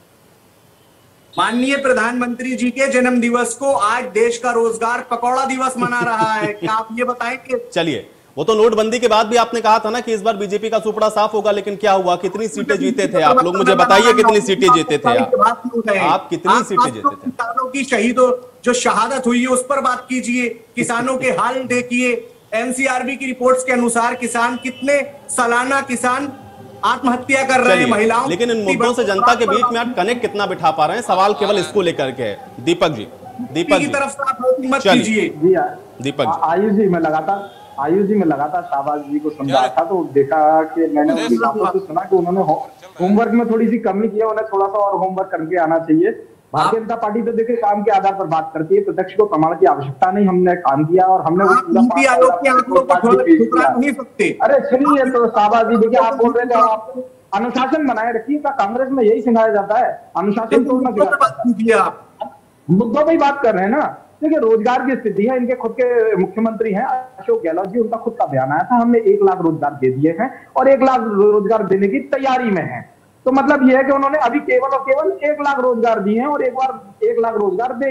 माननीय प्रधानमंत्री जी के जन्म दिवस को आज देश का रोजगार पकौड़ा दिवस मना रहा है। क्या आप ये बताएंगे? चलिए, वो तो नोटबंदी के बाद भी आपने कहा था ना कि इस बार बीजेपी का सुपड़ा साफ होगा, लेकिन क्या हुआ? कितनी सीटें जीते थे आप लोग? मुझे बताइए कितनी सीटें जीते थे आप कितनी सीटें जीते थे? किसानों की शहीदों जो शहादत हुई है उस पर बात कीजिए, किसानों के हाल देखिए। एनसीआरबी की रिपोर्ट्स के अनुसार किसान कितने सालाना किसान आत्महत्या कर रहे हैं, महिलाओं। लेकिन इन मुद्दों से जनता के बीच में आप कनेक्ट कितना बिठा पा रहे हैं? सवाल केवल इसको लेकर के है। दीपक जी की तरफ से आप मत कीजिए। दीपक जी, आयुष जी मैं लगातार शाहबाज जी को समझा था, तो देखा कि मैंने उनकी बातों से सुना कि उन्होंने होमवर्क में थोड़ी सी कमी की है, उन्हें थोड़ा सा और होमवर्क करके आना चाहिए। भारतीय जनता पार्टी तो देखिए काम के आधार पर बात करती है, प्रत्यक्ष को प्रमाण की आवश्यकता नहीं। हमने काम किया और हमने नीति आयोग के आंकड़ों को ठुकरा नहीं सकते। अरे सुनिए तो शाहबाज जी, देखिए आप बोल रहे थे आप अनुशासन बनाए रखिए, का कांग्रेस में यही सिखाया जाता है, अनुशासन तोड़ना सिखाया। मुद्दों पर ही बात कर रहे हैं ना। देखिए रोजगार की स्थिति है, इनके खुद के मुख्यमंत्री हैं अशोक गहलोत जी, उनका खुद का बयान आया था, हमने 1 लाख रोजगार दे दिए हैं और 1 लाख रोजगार देने की तैयारी में है। तो मतलब यह है कि उन्होंने अभी केवल और केवल 1 लाख रोजगार दिए हैं और एक बार 1 लाख रोजगार देंगे।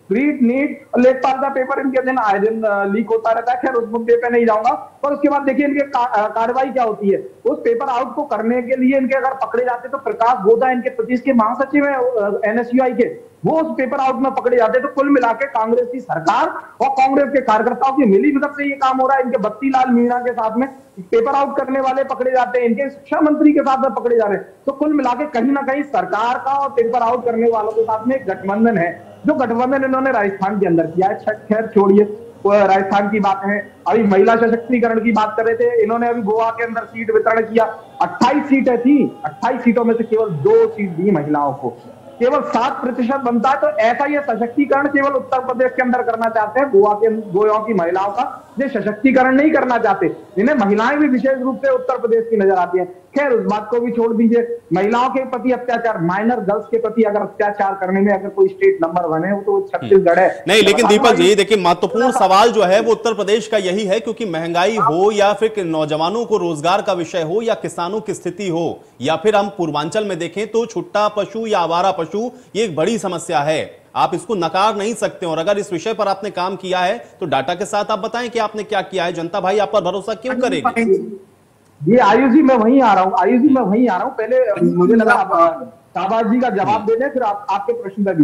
रीट नीट और लेखपाल का पेपर इनके दिन आए दिन लीक होता रहता है। खैर उस मुद्दे पे नहीं जाऊंगा। पर उसके बाद देखिए इनके कार्रवाई क्या होती है। उस पेपर आउट को करने के लिए इनके अगर पकड़े जाते तो प्रकाश गोदा इनके प्रदेश के महासचिव है NSUI के, वो उस पेपर आउट में पकड़े जाते। तो कुल मिलाकर कांग्रेस की सरकार और कांग्रेस के कार्यकर्ताओं की मिली भगत से ये काम हो रहा है। इनके बत्ती लाल मीणा के साथ में पेपर आउट करने वाले पकड़े जाते हैं, इनके शिक्षा मंत्री के साथ में पकड़े जा रहे हैं। तो कुल मिलाकर कहीं ना कहीं सरकार का और पेपर आउट करने वालों के साथ में एक गठबंधन है, जो गठबंधन इन्होंने राजस्थान के अंदर किया है। खैर छोड़िए राजस्थान की बात है, अभी महिला सशक्तिकरण की बात कर रहे थे। इन्होंने अभी गोवा के अंदर सीट वितरण किया, 28 सीटें थी, 28 सीटों में से केवल 2 सीट दी महिलाओं को, केवल 7% बनता है। तो ऐसा ये सशक्तिकरण केवल उत्तर प्रदेश के अंदर करना चाहते हैं, गोवा की महिलाओं का ये सशक्तिकरण नहीं करना चाहते। इन्हें महिलाएं भी विशेष रूप से उत्तर प्रदेश की नजर आती हैं। खैर उस बात को भी छोड़ दीजिए, महिलाओं के प्रति अत्याचार, माइनर गर्ल्स के प्रति अगर अत्याचार करने में अगर कोई स्टेट नंबर 1 है तो छत्तीसगढ़ है। नहीं, लेकिन दीपक जी देखिए महत्वपूर्ण सवाल जो है वो उत्तर प्रदेश का यही है, क्योंकि महंगाई हो या फिर नौजवानों को रोजगार का विषय हो या किसानों की स्थिति हो या फिर हम पूर्वांचल में देखें तो छुट्टा पशु या आवारा पशु, ये एक बड़ी समस्या है, आप इसको नकार नहीं सकते। और अगर इस विषय पर आपने काम किया है तो डाटा के साथ आप बताएं कि आपने क्या किया है, जनता भाई आप पर भरोसा क्यों करेगी। ये आयुष जी मैं वहीं आ रहा हूँ, पहले मुझे लगा शाहबाज जी का जवाब दे दें, फिर आपके प्रश्न पर भी।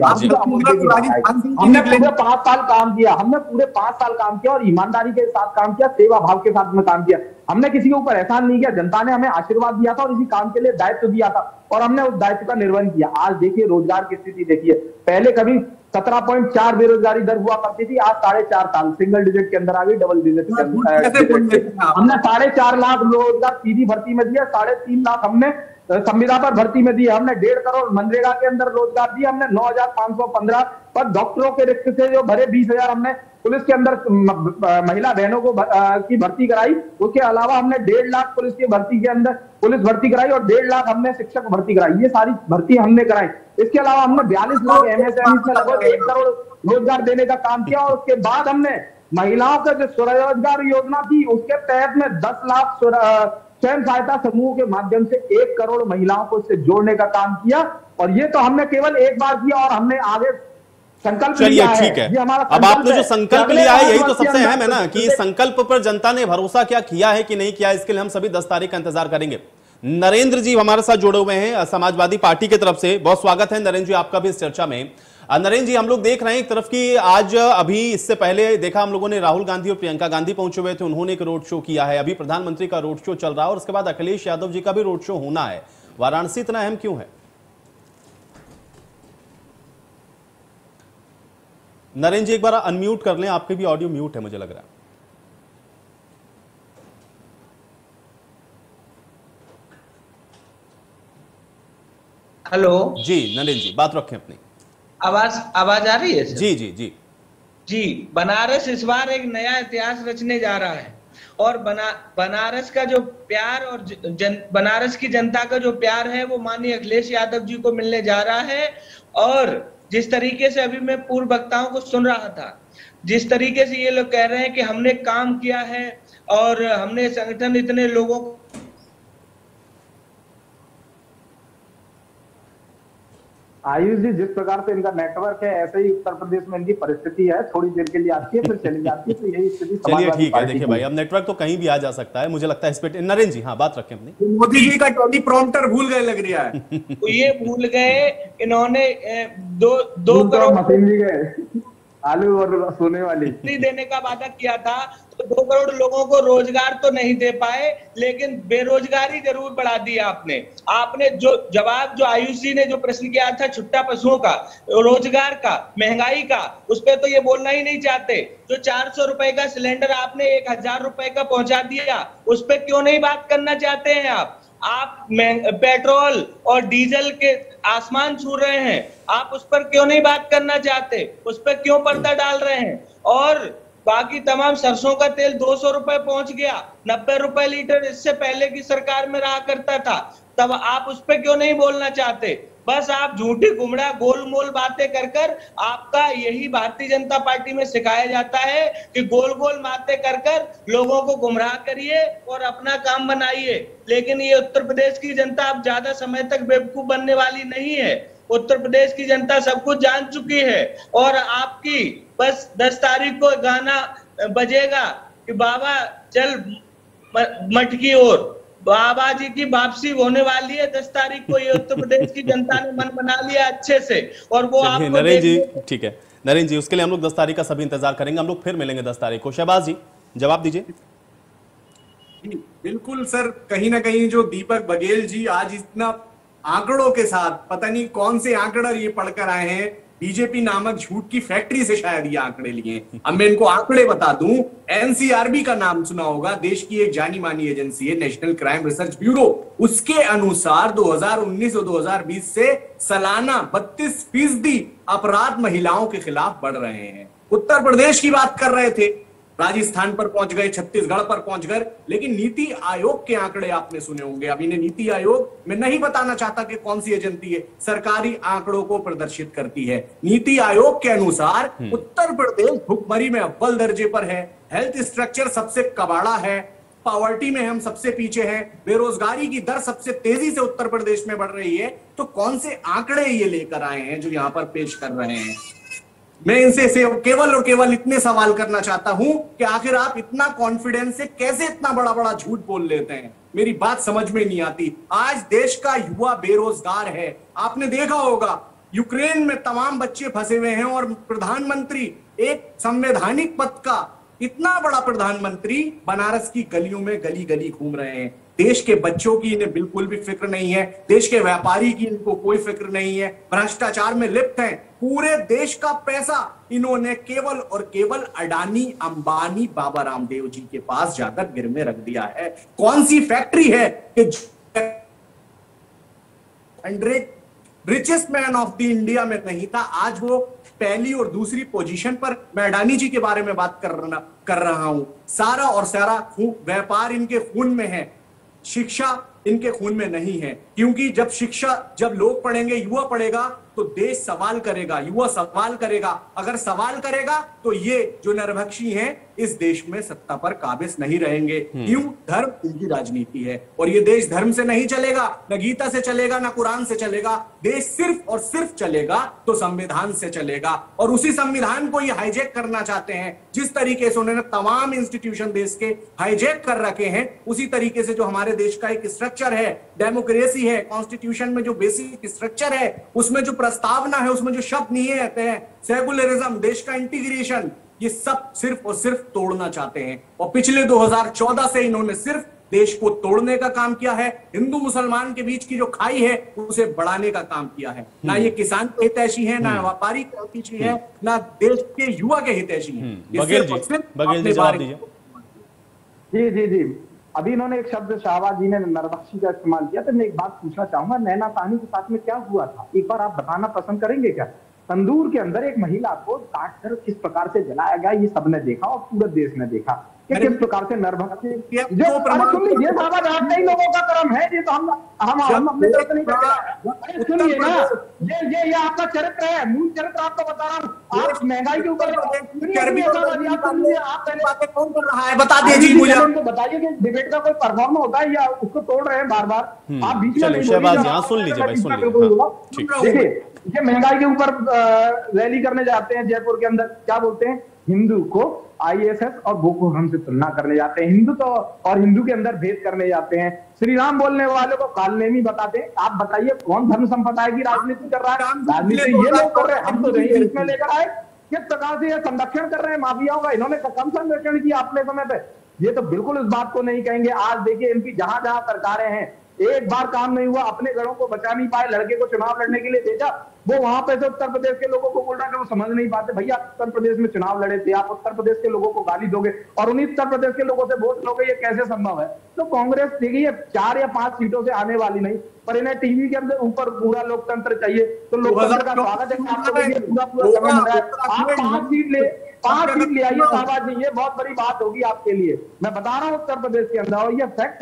हमने पूरे 5 साल काम किया, और ईमानदारी के साथ काम किया, सेवा भाव के साथ में काम किया। हमने किसी के ऊपर एहसान नहीं किया, जनता ने हमें आशीर्वाद दिया था और इसी काम के लिए दायित्व दिया था और हमने उस दायित्व का निर्वहन किया। आज देखिए रोजगार की स्थिति देखिए, पहले कभी 17.4 बेरोजगारी दर हुआ करती थी, आज 4.5 साल सिंगल डिजिट के अंदर आ गई, डबल डिजिट के अंदर। हमने 4.5 लाख रोजगार सीधी भर्ती में दिया, 3.5 लाख हमने संविदा पर भर्ती में दिया, हमने 1.5 करोड़ मनरेगा के अंदर रोजगार दिया, हमने 9,515 पर डॉक्टरों के रिक्त से जो भरे 20,000 हमने पुलिस के अंदर महिला बहनों को की भर्ती कराई। उसके अलावा हमने 1.5 लाख पुलिस की भर्ती के अंदर पुलिस भर्ती कराई और 1.5 लाख हमने शिक्षक भर्ती कराई। ये सारी भर्ती हमने कराई। इसके अलावा हमने 42 लाख MSME में लगभग 1 करोड़ रोजगार देने का काम किया। और उसके बाद हमने महिलाओं का जो स्वरोजगार योजना थी उसके तहत में 10 लाख स्वयं सहायता समूह के माध्यम से 1 करोड़ महिलाओं को इससे जोड़ने का काम किया। और ये तो हमने केवल एक बार किया और हमने आगे संकल्प लिया है। ठीक है, अब आपने जो संकल्प लिया है यही तो सबसे अहम है ना, कि संकल्प पर जनता ने भरोसा क्या किया है कि नहीं किया, इसके लिए हम सभी 10 तारीख का इंतजार करेंगे। नरेंद्र जी हमारे साथ जुड़े हुए हैं समाजवादी पार्टी की तरफ से, बहुत स्वागत है नरेंद्र जी आपका भी इस चर्चा में। नरेंद्र जी हम लोग देख रहे हैं एक तरफ की आज अभी इससे पहले देखा हम लोगों ने राहुल गांधी और प्रियंका गांधी पहुंचे हुए थे, उन्होंने एक रोड शो किया है, अभी प्रधानमंत्री का रोड शो चल रहा है और उसके बाद अखिलेश यादव जी का भी रोड शो होना है। वाराणसी इतना अहम क्यों है? नरेंद्र जी एक बार अनम्यूट कर लें, आपके भी ऑडियो म्यूट है मुझे लग रहा है। हेलो जी नरेंद्र जी बात रखें अपनी। आवाज आ रही है सर? जी जी जी जी। बनारस इस बार एक नया इतिहास रचने जा रहा है और बनारस का जो प्यार और बनारस की जनता का जो प्यार है वो माननीय अखिलेश यादव जी को मिलने जा रहा है। और जिस तरीके से अभी मैं पूर्व वक्ताओं को सुन रहा था, जिस तरीके से ये लोग कह रहे हैं कि हमने काम किया है और हमने संगठन इतने लोगों को, आयुष जी जिस प्रकार से इनका नेटवर्क है ऐसे ही उत्तर प्रदेश में इनकी परिस्थिति है, थोड़ी देर के लिए आती है फिर चली जाती है, तो यही स्थिति। चलिए ठीक है, देखिए भाई अब नेटवर्क तो कहीं भी आ जा सकता है, मुझे लगता है इस पे नरेंद्र जी हाँ बात रखें अपनी। मोदी जी का टेलीप्रॉम्प्टर भूल गए लग रहा है। तो ये भूल गए इन्होंने 2 करोड़ मशीन भी गए आलू और सोने वाली देने का वादा किया था, तो 2 करोड़ लोगों को रोजगार तो नहीं दे पाए, लेकिन बेरोजगारी जरूर बढ़ा दी आपने जो जवाब जो आयुष जी ने जो प्रश्न किया था छुट्टा पशुओं का, रोजगार का, महंगाई का, उस पर तो ये बोलना ही नहीं चाहते। जो 400 रुपए का सिलेंडर आपने 1000 रुपए का पहुंचा दिया, उस पर क्यों नहीं बात करना चाहते हैं आप पेट्रोल और डीजल के आसमान छू रहे हैं, आप उस पर क्यों नहीं बात करना चाहते, उस पर क्यों पर्दा डाल रहे हैं? और बाकी तमाम सरसों का तेल 200 रुपए पहुंच गया, 90 रुपए लीटर इससे पहले की सरकार में रहा करता था, तब आप उस पर क्यों नहीं बोलना चाहते? बस आप झूठी गुमड़ा गोल-मोल बातें कर आपका यही भारतीय जनता पार्टी में सिखाया जाता है कि गोल-गोल बातें कर लोगों को गुमराह करिए और अपना काम बनाइए। लेकिन ये उत्तर प्रदेश की जनता अब ज्यादा समय तक बेवकूफ बनने वाली नहीं है। उत्तर प्रदेश की जनता सब कुछ जान चुकी है। और आपकी बस 10 तारीख को गाना बजेगा कि बाबा चल मठ की ओर, बाबा जी की वापसी होने वाली है 10 तारीख को। ये उत्तर प्रदेश की जनता ने मन बना लिया अच्छे से, और वो आपको नरेंद्र जी, ठीक है नरेंद्र जी, उसके लिए हम लोग 10 तारीख का सभी इंतजार करेंगे। हम लोग फिर मिलेंगे 10 तारीख को। शहबाज जी जवाब दीजिए। बिल्कुल सर, कहीं ना कहीं जो दीपक बघेल जी आज इतना आंकड़ों के साथ, पता नहीं कौन से आंकड़ा ये पढ़कर आए हैं, बीजेपी नामक झूठ की फैक्ट्री से शायद ये आंकड़े लिए। अब मैं इनको आंकड़े बता दूं, एनसीआरबी का नाम सुना होगा, देश की एक जानी मानी एजेंसी है, नेशनल क्राइम रिसर्च ब्यूरो। उसके अनुसार 2019 और 2020 से सालाना 32% अपराध महिलाओं के खिलाफ बढ़ रहे हैं। उत्तर प्रदेश की बात कर रहे थे, राजस्थान पर पहुंच गए, छत्तीसगढ़ पर पहुंच गए, लेकिन नीति आयोग के आंकड़े आपने सुने होंगे। अब इन्हें नीति आयोग, मैं नहीं बताना चाहता कि कौन सी एजेंसी है, सरकारी आंकड़ों को प्रदर्शित करती है। नीति आयोग के अनुसार उत्तर प्रदेश भुखमरी में अव्वल दर्जे पर है, हेल्थ स्ट्रक्चर सबसे कबाड़ा है, पॉवर्टी में हम सबसे पीछे हैं, बेरोजगारी की दर सबसे तेजी से उत्तर प्रदेश में बढ़ रही है। तो कौन से आंकड़े ये लेकर आए हैं जो यहां पर पेश कर रहे हैं? मैं इनसे केवल और केवल इतने सवाल करना चाहता हूं कि आखिर आप इतना कॉन्फिडेंस से कैसे इतना बड़ा बड़ा झूठ बोल लेते हैं? मेरी बात समझ में नहीं आती। आज देश का युवा बेरोजगार है, आपने देखा होगा यूक्रेन में तमाम बच्चे फंसे हुए हैं, और प्रधानमंत्री एक संवैधानिक पद का इतना बड़ा प्रधानमंत्री बनारस की गलियों में गली गली घूम रहे हैं। देश के बच्चों की इन्हें बिल्कुल भी फिक्र नहीं है, देश के व्यापारी की इनको कोई फिक्र नहीं है, भ्रष्टाचार में लिप्त हैं। पूरे देश का पैसा इन्होंने केवल और केवल अडानी, अंबानी, बाबा रामदेव जी के पास जाकर गिर में रख दिया है। कौन सी फैक्ट्री है कि 100 richest man of the India में नहीं था, आज वो पहली और दूसरी पोजीशन पर। मैं अडानी जी के बारे में बात कर रहा हूं। सारा और सारा व्यापार इनके खून में है, शिक्षा इनके खून में नहीं है। क्योंकि जब लोग पढ़ेंगे, युवा पढ़ेगा, तो देश सवाल करेगा, युवा सवाल करेगा। अगर सवाल करेगा तो ये जो नरभक्षी हैं इस देश में सत्ता पर काबिज नहीं रहेंगे। क्यों? धर्म इनकी राजनीति है, और ये देश धर्म से नहीं चलेगा, न गीता से चलेगा, न कुरान से चलेगा। देश सिर्फ और सिर्फ चलेगा तो संविधान से चलेगा, और उसी संविधान को ये हाईजैक करना चाहते हैं। जिस तरीके से उन्होंने तमाम इंस्टीट्यूशन देश के हाईजैक कर रखे हैं, उसी तरीके से जो हमारे देश का एक स्ट्रक्चर है, डेमोक्रेसी है, कॉन्स्टिट्यूशन में जो बेसिक स्ट्रक्चर है, उसमें जो प्रस्तावना है, उसमें जो शब्द नहीं आते हैं, सेकुलरिज्म, देश का इंटीग्रेशन, ये सब सिर्फ और सिर्फ तोड़ना चाहते हैं। और पिछले 2014 से इन्होंने सिर्फ देश को तोड़ने का काम किया है। हिंदू मुसलमान के बीच की जो खाई है उसे बढ़ाने का काम किया है। ना ये किसान के हितैषी है, ना व्यापारी के हितैषी है, ना देश के युवा के हितैषी है। बघेल जी जवाब दीजिए। जी जी जी, अभी इन्होंने एक शब्द शाहबाज जी ने नरभक्षी का इस्तेमाल किया, तो मैं एक बात पूछना चाहूंगा, नैना साहनी के साथ में क्या हुआ था, एक बार आप बताना पसंद करेंगे क्या? तंदूर के अंदर एक महिला को काटकर किस प्रकार से जलाया गया, ये सबने देखा और पूरे देश ने देखा कि किस प्रकार से नरभक्षी जो सुन लीजिए साहब, आप कई लोगों का कर्म है, ये तो हम अपने तरफ नहीं कर रहे। सुनिए ना, ये आपका चरित्र है, मूल चरित्र आपको बता रहा हूँ। आप महंगाई के ऊपर कौन कर रहा है बता दीजिए मुझे, उनको बताइए कि डिबेट का कोई परफॉर्म होता है या उसको तोड़ रहे हैं बार बार। आप बीच में सुन लीजिए भाई, सुन लीजिए। देखिए, ये महंगाई के ऊपर रैली करने जाते हैं जयपुर के अंदर, क्या बोलते हैं, हिंदू को आईएसएस और बोको हराम से तुलना करने जाते हैं, हिंदू तो और हिंदू के अंदर भेद करने जाते हैं, श्री राम बोलने वालों को कालनेमी बताते हैं। आप बताइए कौन धर्म संप्रदाय की राजनीति कर रहा है? राजनीति ये लोग कर रहे हैं, हम तो नहीं इसमें लेकर आए। किस प्रकार से ये संरक्षण कर रहे हैं माफियाओं का? इन्होंने कम संरक्षण किया अपने समय पे, ये तो बिल्कुल इस बात को नहीं कहेंगे। आज देखिए इनकी जहां जहां सरकारें हैं, एक बार काम नहीं हुआ, अपने घरों को बचा नहीं पाए, लड़के को चुनाव लड़ने के लिए भेजा, वो वहां पे से उत्तर प्रदेश के लोगों को बोल रहा है, वो समझ नहीं पाते, भैया उत्तर प्रदेश में चुनाव लड़े थे, आप उत्तर प्रदेश के लोगों को गाली दोगे और उन्हीं उत्तर प्रदेश के लोगों से वोट लोगे, ये कैसे संभव है? तो कांग्रेस देखिए 4 या 5 सीटों से आने वाली नहीं, पर इन्हें टीवी के अंदर ऊपर पूरा लोकतंत्र चाहिए, तो लोकतंत्र का स्वागत है। पूरा समय हो रहा है, आप 5 सीट ले आइए शाहबाज जी, ये बहुत बड़ी बात होगी आपके लिए। मैं बता रहा हूँ उत्तर प्रदेश के अंदर, और ये फैक्ट है।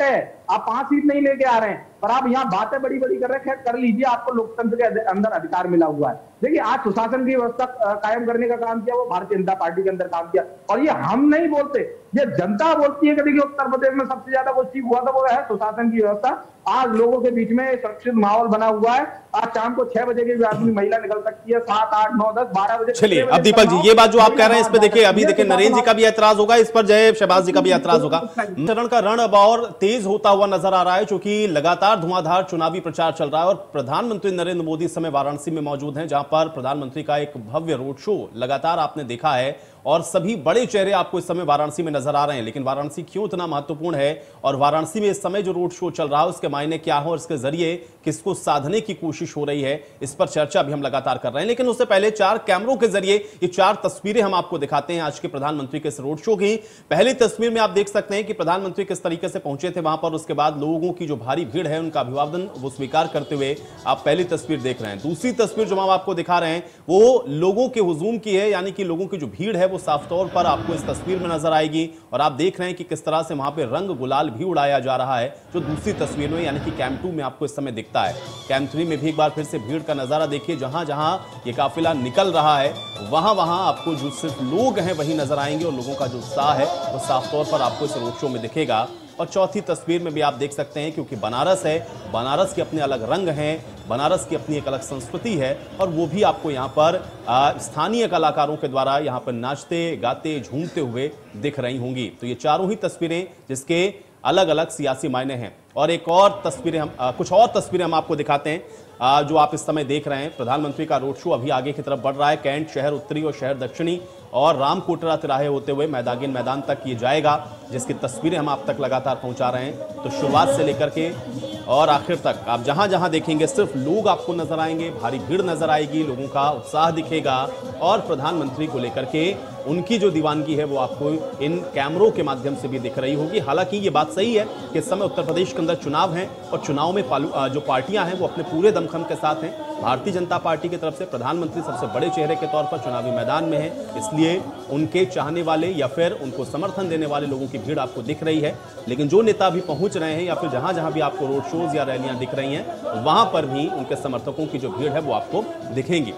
आप 5 सीट नहीं लेके आ रहे हैं, पर आप यहाँ बातें बड़ी बड़ी कर रहे हैं। खैर कर लीजिए, आपको लोकतंत्र के अंदर अधिकार मिला हुआ है। देखिए आज सुशासन की व्यवस्था कायम करने का काम किया वो भारतीय जनता पार्टी के अंदर काम किया, और ये हम नहीं बोलते, ये जनता बोलती है कि देखिए उत्तर प्रदेश में सबसे ज्यादा कुछ ठीक हुआ था वो है सुशासन की व्यवस्था। आज लोगों के बीच में सुरक्षित माहौल बना हुआ है। आज शाम को 6 बजे के भी आदमी महिला निकल सकती है, 7, 8, 9, 10, 12 बजे। चलिए अब दीपक जी ये बात जो आप कह रहे हैं इस पे देखिए, अभी देखिए नरेंद्र जी का भी ऐतराज होगा इस पर, जय शहबाज जी का भी ऐतराज होगा। चरण का रण अब और तेज होता हुआ नजर आ रहा है, क्योंकि लगातार धुआंधार चुनावी प्रचार चल रहा है और प्रधानमंत्री नरेंद्र मोदी इस समय वाराणसी में मौजूद हैं, जहां पर प्रधानमंत्री का एक भव्य रोड शो लगातार आपने देखा है और सभी बड़े चेहरे आपको इस समय वाराणसी में नजर आ रहे हैं। लेकिन वाराणसी क्यों इतना महत्वपूर्ण है और वाराणसी में इस समय जो रोड शो चल रहा है उसके मायने क्या हो और इसके जरिए किसको साधने की कोशिश हो रही है, इस पर चर्चा भी हम लगातार कर रहे हैं। लेकिन उससे पहले 4 कैमरों के जरिए ये 4 तस्वीरें हम आपको दिखाते हैं आज के प्रधानमंत्री के इस रोड शो की। पहली तस्वीर में आप देख सकते हैं कि प्रधानमंत्री किस तरीके से पहुंचे थे वहां पर, उसके बाद लोगों की जो भारी भीड़ है उनका अभिवादन वो स्वीकार करते हुए आप पहली तस्वीर देख रहे हैं। दूसरी तस्वीर जो हम आपको दिखा रहे हैं वो लोगों के हुजूम की है, यानी कि लोगों की जो भीड़ है वो साफ तौर पर आपको इस तस्वीर में नजर आएगी और आप देख रहे हैं कि किस तरह से वहां पे रंग गुलाल भी उड़ाया जा रहा है, जो दूसरी तस्वीर में यानी कि कैंप 2 में आपको इस समय दिखता है। कैंप 3 में भी एक बार फिर से भीड़ का नजारा देखिए, जहां जहां ये काफिला निकल रहा है वहां वहां आपको जो सिर्फ लोग हैं वही नजर आएंगे और लोगों का जो उत्साह है वो साफ तौर पर आपको इस रोड शो में दिखेगा। और चौथी तस्वीर में भी आप देख सकते हैं, क्योंकि बनारस है, बनारस के अपने अलग रंग हैं, बनारस की अपनी एक अलग संस्कृति है और वो भी आपको यहाँ पर स्थानीय कलाकारों के द्वारा यहाँ पर नाचते गाते झूमते हुए दिख रही होंगी। तो ये चारों ही तस्वीरें जिसके अलग अलग सियासी मायने हैं। और एक और तस्वीरें हम कुछ और तस्वीरें हम आपको दिखाते हैं जो आप इस समय देख रहे हैं। प्रधानमंत्री का रोड शो अभी आगे की तरफ बढ़ रहा है। कैंट शहर उत्तरी और शहर दक्षिणी और रामकोटरा तिराहे होते हुए मैदागिन मैदान तक ये जाएगा, जिसकी तस्वीरें हम आप तक लगातार पहुंचा रहे हैं। तो शुरुआत से लेकर के और आखिर तक आप जहां जहां देखेंगे सिर्फ लोग आपको नजर आएंगे, भारी भीड़ नजर आएगी, लोगों का उत्साह दिखेगा और प्रधानमंत्री को लेकर के उनकी जो दीवानगी है वो आपको इन कैमरों के माध्यम से भी दिख रही होगी। हालांकि ये बात सही है कि इस समय उत्तर प्रदेश के अंदर चुनाव है और चुनाव में जो पार्टियां हैं वो अपने पूरे दमखम के साथ हैं। भारतीय जनता पार्टी की तरफ से प्रधानमंत्री सबसे बड़े चेहरे के तौर पर चुनावी मैदान में है, इसलिए उनके चाहने वाले या फिर उनको समर्थन देने वाले लोगों की भीड़ आपको दिख रही है। लेकिन जो नेता भी पहुंच रहे हैं या फिर जहां जहां भी आपको रोड शोज या रैलियां दिख रही हैं वहां पर भी उनके समर्थकों की जो भीड़ है वो आपको दिखेंगी।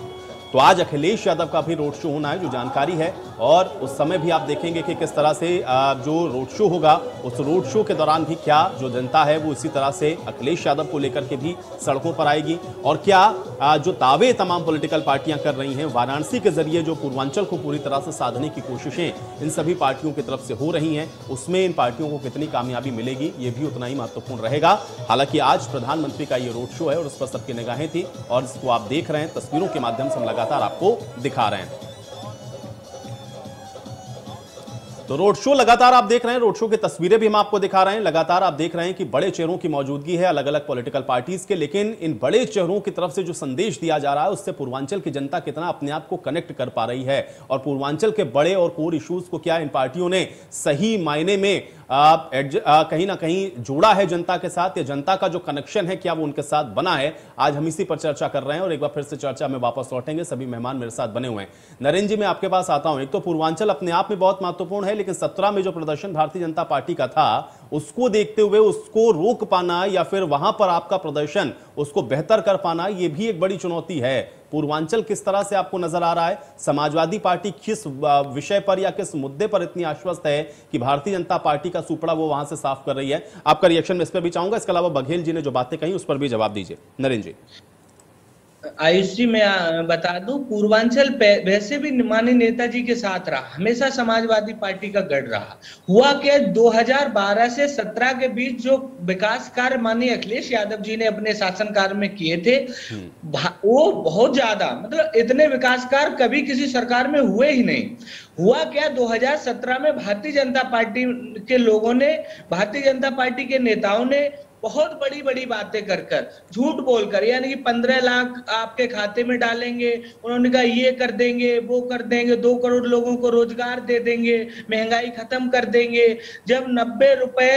तो आज अखिलेश यादव का भी रोड शो होना है जो जानकारी है, और उस समय भी आप देखेंगे कि किस तरह से जो रोड शो होगा उस रोड शो के दौरान भी क्या जो जनता है वो इसी तरह से अखिलेश यादव को लेकर के भी सड़कों पर आएगी और क्या जो दावे तमाम पॉलिटिकल पार्टियां कर रही हैं वाराणसी के जरिए जो पूर्वांचल को पूरी तरह से साधने की कोशिशें इन सभी पार्टियों की तरफ से हो रही हैं उसमें इन पार्टियों को कितनी कामयाबी मिलेगी ये भी उतना ही महत्वपूर्ण रहेगा। हालांकि आज प्रधानमंत्री का ये रोड शो है और उस पर सबकी निगाहें थी और इसको आप देख रहे हैं तस्वीरों के माध्यम से हम लगातार आपको दिखा रहे हैं। तो रोड शो लगातार आप देख रहे हैं, रोड शो की तस्वीरें भी हम आपको दिखा रहे हैं। लगातार आप देख रहे हैं कि बड़े चेहरों की मौजूदगी है अलग अलग पॉलिटिकल पार्टीज के, लेकिन इन बड़े चेहरों की तरफ से जो संदेश दिया जा रहा है उससे पूर्वांचल की जनता कितना अपने आप को कनेक्ट कर पा रही है और पूर्वांचल के बड़े और कोर इश्यूज को क्या इन पार्टियों ने सही मायने में कहीं ना कहीं जोड़ा है जनता के साथ, या जनता का जो कनेक्शन है क्या वो उनके साथ बना है। आज हम इसी पर चर्चा कर रहे हैं और एक बार फिर से चर्चा में वापस लौटेंगे। सभी मेहमान मेरे साथ बने हुए हैं। नरेंद्र जी मैं आपके पास आता हूं। एक तो पूर्वांचल अपने आप में बहुत महत्वपूर्ण है, लेकिन 17 में जो प्रदर्शन भारतीय जनता पार्टी का था उसको देखते हुए उसको रोक पाना या फिर वहां पर आपका प्रदर्शन उसको बेहतर कर पाना ये भी एक बड़ी चुनौती है। पूर्वांचल किस तरह से आपको नजर आ रहा है? समाजवादी पार्टी किस विषय पर या किस मुद्दे पर इतनी आश्वस्त है कि भारतीय जनता पार्टी का सुपड़ा वो वहां से साफ कर रही है? आपका रिएक्शन मैं इस पर भी चाहूंगा। इसके अलावा बघेल जी ने जो बातें कही उस पर भी जवाब दीजिए। नरेंद्र जी। आयुष जी मैं बता दूं, पूर्वांचल वैसे भी माननीय नेताजी के साथ रहा, हमेशा समाजवादी पार्टी का गढ़ रहा। हुआ कि 2012 से 17 के बीच जो विकास कार्य माननीय अखिलेश यादव जी ने अपने शासनकाल में किए थे वो बहुत ज्यादा, मतलब इतने विकास कार्य कभी किसी सरकार में हुए ही नहीं। हुआ क्या, 2017 में भारतीय जनता पार्टी के लोगों ने, भारतीय जनता पार्टी के नेताओं ने बहुत बड़ी बड़ी बातें कर कर, झूठ बोलकर, यानी कि 15 लाख आपके खाते में डालेंगे, उन्होंने कहा ये कर देंगे, वो कर देंगे, 2 करोड़ लोगों को रोजगार दे देंगे, महंगाई खत्म कर देंगे। जब 90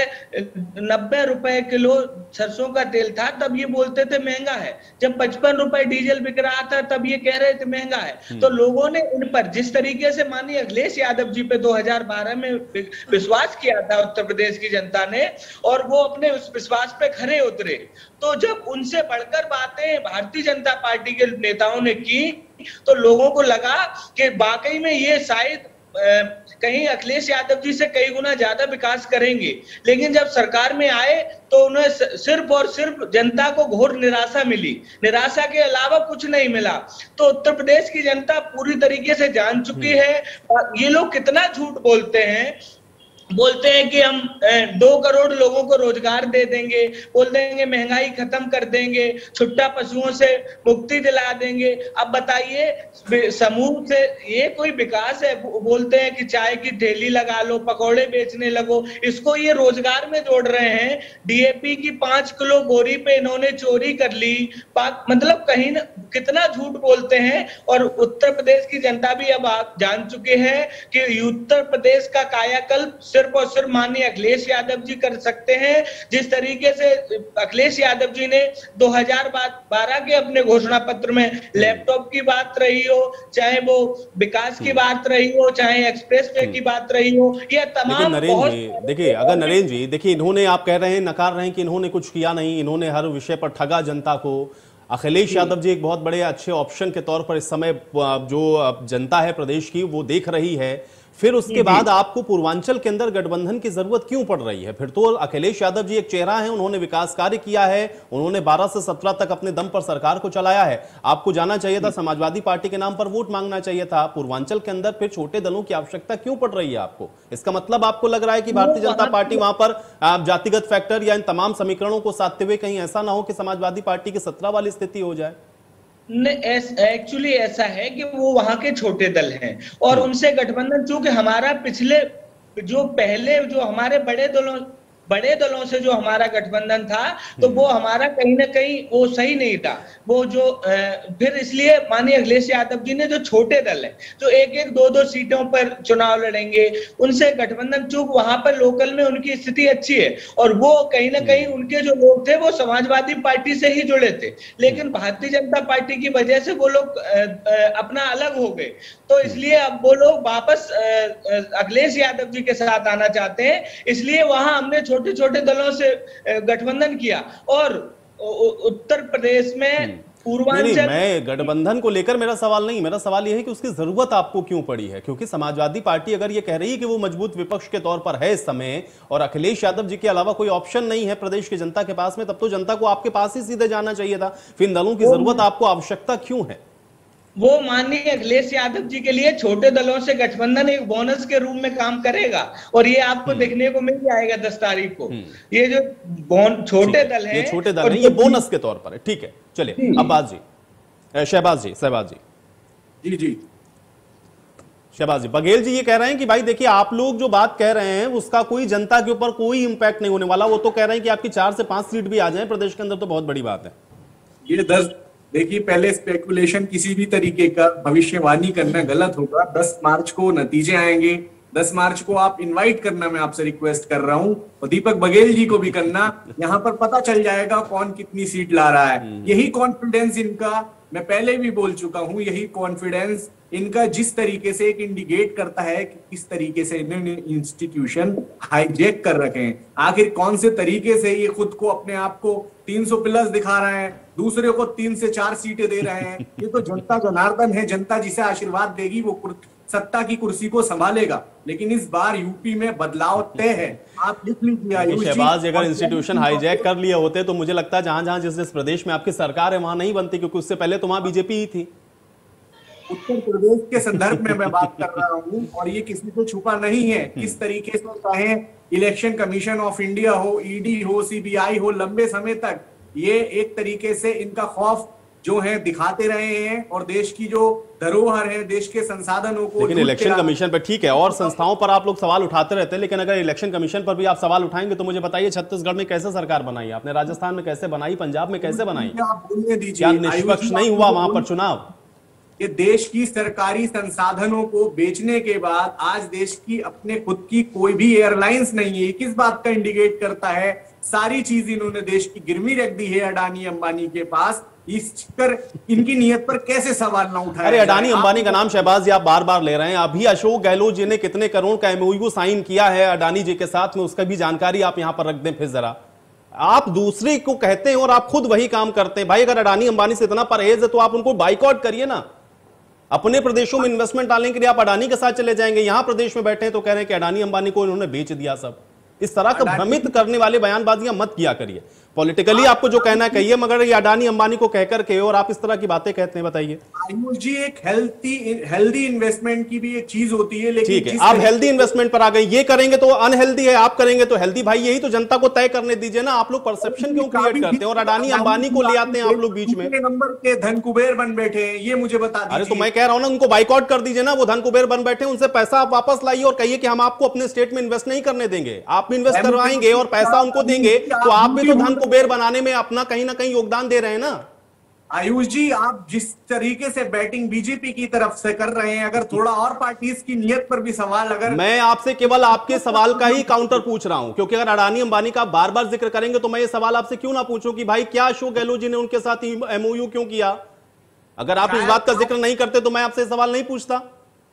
रुपए किलो सरसों का तेल था तब ये बोलते थे महंगा है, जब 55 रुपए डीजल बिक रहा था तब ये कह रहे थे महंगा है। तो लोगों ने इन पर जिस तरीके से माननीय अखिलेश यादव जी पे 2012 में विश्वास किया था उत्तर प्रदेश की जनता ने, और वो अपने उस विश्वास पे खरे उतरे, तो जब उनसे बढ़कर बातें भारतीय जनता पार्टी के नेताओं ने की तो लोगों को लगा कि वाकई में ये शायद कहीं अखिलेश यादव जी से कई गुना ज्यादा विकास करेंगे। लेकिन जब सरकार में आए तो उन्हें सिर्फ और सिर्फ जनता को घोर निराशा मिली, निराशा के अलावा कुछ नहीं मिला। तो उत्तर प्रदेश की जनता पूरी तरीके से जान चुकी है ये लोग कितना झूठ बोलते हैं। बोलते हैं कि हम 2 करोड़ लोगों को रोजगार दे देंगे, बोल देंगे महंगाई खत्म कर देंगे, छुट्टा पशुओं से मुक्ति दिला देंगे। अब बताइए समूह से ये कोई विकास है? बोलते हैं कि चाय की ठेली लगा लो, पकौड़े बेचने लगो, इसको ये रोजगार में जोड़ रहे हैं। डीएपी की 5 किलो बोरी पे इन्होंने चोरी कर ली। मतलब कहीं ना कितना झूठ बोलते हैं। और उत्तर प्रदेश की जनता भी अब आप जान चुके हैं कि उत्तर प्रदेश का कायाकल्प सिर्फ और सिर्फ माननीय अखिलेश यादव जी कर सकते हैं। जिस तरीके से अखिलेश यादव जी ने 2012 के अपने घोषणा पत्र में लैपटॉप की बात रही हो, चाहे वो विकास की बात रही हो, चाहे एक्सप्रेस वे की बात रही हो, यह तमाम देखिए अगर नरेंद्र जी देखिए, इन्होंने आप कह रहे हैं, नकार रहे हैं कि इन्होंने कुछ किया नहीं, इन्होंने हर विषय पर ठगा जनता को। अखिलेश यादव जी एक बहुत बड़े अच्छे ऑप्शन के तौर पर इस समय जो जनता है प्रदेश की वो देख रही है। फिर उसके बाद आपको पूर्वांचल के अंदर गठबंधन की जरूरत क्यों पड़ रही है? फिर तो अखिलेश यादव जी एक चेहरा है, उन्होंने विकास कार्य किया है, उन्होंने 12 से 17 तक अपने दम पर सरकार को चलाया है। आपको जाना चाहिए था, समाजवादी पार्टी के नाम पर वोट मांगना चाहिए था। पूर्वांचल के अंदर फिर छोटे दलों की आवश्यकता क्यों पड़ रही है आपको? इसका मतलब आपको लग रहा है कि भारतीय जनता पार्टी वहां पर जातिगत फैक्टर या इन तमाम समीकरणों को साधते हुए कहीं ऐसा ना हो कि समाजवादी पार्टी की 17 वाली स्थिति हो जाए? एक्चुअली ऐसा है कि वो वहां के छोटे दल हैं और उनसे गठबंधन, चूंकि हमारा पिछले पहले हमारे बड़े दलों से जो हमारा गठबंधन था तो वो हमारा कहीं ना कहीं वो सही नहीं था। वो फिर इसलिए माननीय अखिलेश यादव जी ने जो छोटे दल हैं जो 1-1, 2-2 सीटों पर चुनाव लड़ेंगे, उनसे गठबंधन, चूंकि वहां पर लोकल में उनकी स्थिति अच्छी है और वो कहीं ना कहीं उनके जो लोग थे वो समाजवादी पार्टी से ही जुड़े थे। लेकिन भारतीय जनता पार्टी की वजह से वो लोग अपना अलग हो गए, तो इसलिए अब वो लोग वापस अखिलेश यादव जी के साथ आना चाहते हैं। इसलिए वहां हमने छोटे छोटे दलों से गठबंधन किया। और उत्तर प्रदेश में पूर्वांचल, मैं गठबंधन को लेकर मेरा सवाल नहीं, मेरा सवाल यह है कि उसकी जरूरत आपको क्यों पड़ी है? क्योंकि समाजवादी पार्टी अगर ये कह रही है कि वो मजबूत विपक्ष के तौर पर है इस समय और अखिलेश यादव जी के अलावा कोई ऑप्शन नहीं है प्रदेश की जनता के पास में, तब तो जनता को आपके पास ही सीधे जाना चाहिए था। फिर इन दलों की जरूरत आपको, आवश्यकता क्यों है? वो माननीय अखिलेश यादव जी के लिए छोटे दलों से गठबंधन एक बोनस के रूप में काम करेगा और ये आपको देखने को मिल जाएगा 10 तारीख को। ये जो छोटे दल हैं, ये छोटे दल नहीं, ये बोनस के तौर पर है। ठीक है, चलिए अब्बास जी, शहबाज जी जी शहबाज जी, बघेल जी ये कह रहे हैं कि भाई देखिए आप लोग जो बात कह रहे हैं उसका कोई जनता के ऊपर कोई इंपैक्ट नहीं होने वाला। वो तो कह रहे हैं कि आपकी 4 से 5 सीट भी आ जाए प्रदेश के अंदर तो बहुत बड़ी बात है। ये 10, देखिए पहले स्पेकुलेशन, किसी भी तरीके का भविष्यवाणी करना गलत होगा। 10 मार्च को नतीजे आएंगे। 10 मार्च को आप इनवाइट करना, मैं आपसे रिक्वेस्ट कर रहा हूं, और दीपक बघेल जी को भी करना। यहां पर पता चल जाएगा कौन कितनी सीट ला रहा है। यही कॉन्फिडेंस इनका, मैं पहले भी बोल चुका हूं, यही कॉन्फिडेंस इनका जिस तरीके से एक इंडिकेट करता है कि किस तरीके से इन्होंने इंस्टीट्यूशन हाईजैक कर रखे हैं। आखिर कौन से तरीके से ये खुद को, अपने आप को 300 प्लस दिखा रहे हैं, दूसरे को 3 से 4 सीटें दे रहे हैं। ये तो जनता जनार्दन है, जनता जिसे आशीर्वाद देगी वो सत्ता की कुर्सी को संभालेगा। लेकिन इस बार यूपी में बदलाव तय है। आप लिख लीजिए, शहबाज अगर इंस्टीट्यूशन हाईजैक कर लिए होते तो मुझे लगता है जहां जिस प्रदेश में आपकी सरकार है वहां नहीं बनती, क्योंकि उससे पहले तो वहां बीजेपी ही थी। उत्तर प्रदेश के संदर्भ में मैं बात कर रहा हूं और ये किसी से छुपा नहीं है। किस तरीके से, चाहे इलेक्शन कमीशन ऑफ इंडिया हो, ईडी हो, सीबीआई हो, लंबे समय तक ये एक तरीके से इनका खौफ जो है दिखाते रहे हैं और देश की जो धरोहर है, देश के संसाधनों को। लेकिन इलेक्शन कमीशन पर ठीक है, और संस्थाओं पर आप लोग सवाल उठाते रहते हैं, लेकिन अगर इलेक्शन कमीशन पर भी आप सवाल उठाएंगे तो मुझे बताइए छत्तीसगढ़ में कैसे सरकार बनाई आपने, राजस्थान में कैसे बनाई, पंजाब में कैसे बनाई, आप बोलने दीजिए। क्या निष्पक्ष नहीं हुआ वहां पर चुनाव? कि देश की सरकारी संसाधनों को बेचने के बाद आज देश की अपने खुद की कोई भी एयरलाइंस नहीं है, किस बात का इंडिकेट करता है? सारी चीज इन्होंने देश की गिरवी रख दी है अडानी अंबानी के पास। इस पर इनकी नीयत पर कैसे सवाल ना उठाया? अरे अडानी अंबानी का नाम शहबाज जी आप बार बार ले रहे हैं। अभी अशोक गहलोत जी ने कितने करोड़ का एमओयू साइन किया है अडानी जी के साथ में, उसका भी जानकारी आप यहां पर रख दें फिर जरा। आप दूसरे को कहते हैं और आप खुद वही काम करते हैं। भाई अगर अडानी अंबानी से इतना परहेज है तो आप उनको बाइकआउट करिए ना। अपने प्रदेशों में इन्वेस्टमेंट डालने के लिए आप अडानी के साथ चले जाएंगे, यहां प्रदेश में बैठे हैं तो कह रहे हैं कि अडानी अंबानी को इन्होंने बेच दिया सब। इस तरह का भ्रमित करने वाले बयानबाजियां मत किया करिए। पॉलिटिकली आपको जो कहना है कहिए, मगर ये अडानी अंबानी को कहकर के और आप इस तरह की बातें कहते हैं, बताइए। आयुष जी, एक हेल्दी इन्वेस्टमेंट की भी एक चीज होती है, लेकिन ठीक है आप हेल्दी इन्वेस्टमेंट पर आ गए, ये करेंगे तो अनहेल्दी है, आप करेंगे तो हेल्दी। भाई यही तो जनता को तय करने दीजिए ना। आप लोग परसेप्शन क्यों क्रिएट करते हैं और अडानी अंबानी को ले आते हैं आप लोग बीच में? नंबर के धन कुबेर बन बैठे हैं, ये मुझे बता दीजिए। अरे तो मैं कह रहा हूं ना, उनको बाइकआउट कर दीजिए ना। वो धन कुबेर बन बैठे, उनसे पैसा आप वापस लाइए और कहिए कि हम आपको अपने स्टेट में इन्वेस्ट नहीं करने देंगे। आप भी इन्वेस्ट करवाएंगे और पैसा उनको देंगे तो आप भी तो धन कुबेर बनाने में अपना कहीं ना कहीं योगदान दे रहे हैं ना। आयुष जी, आप जिस तरीके से बैटिंग बीजेपी की तरफ से कर रहे हैं, अगर थोड़ा और पार्टीज की नियत पर भी सवाल, अगर मैं आपसे केवल आपके सवाल का ही काउंटर पूछ रहा हूं, क्योंकि अगर अडानी अंबानी का बार बार जिक्र करेंगे तो मैं ये सवाल आपसे क्यों ना पूछूं कि भाई क्या अशोक गहलोत जी ने उनके साथ एमओयू क्यों किया? अगर आप इस बात का जिक्र नहीं करते तो मैं आपसे सवाल नहीं पूछता।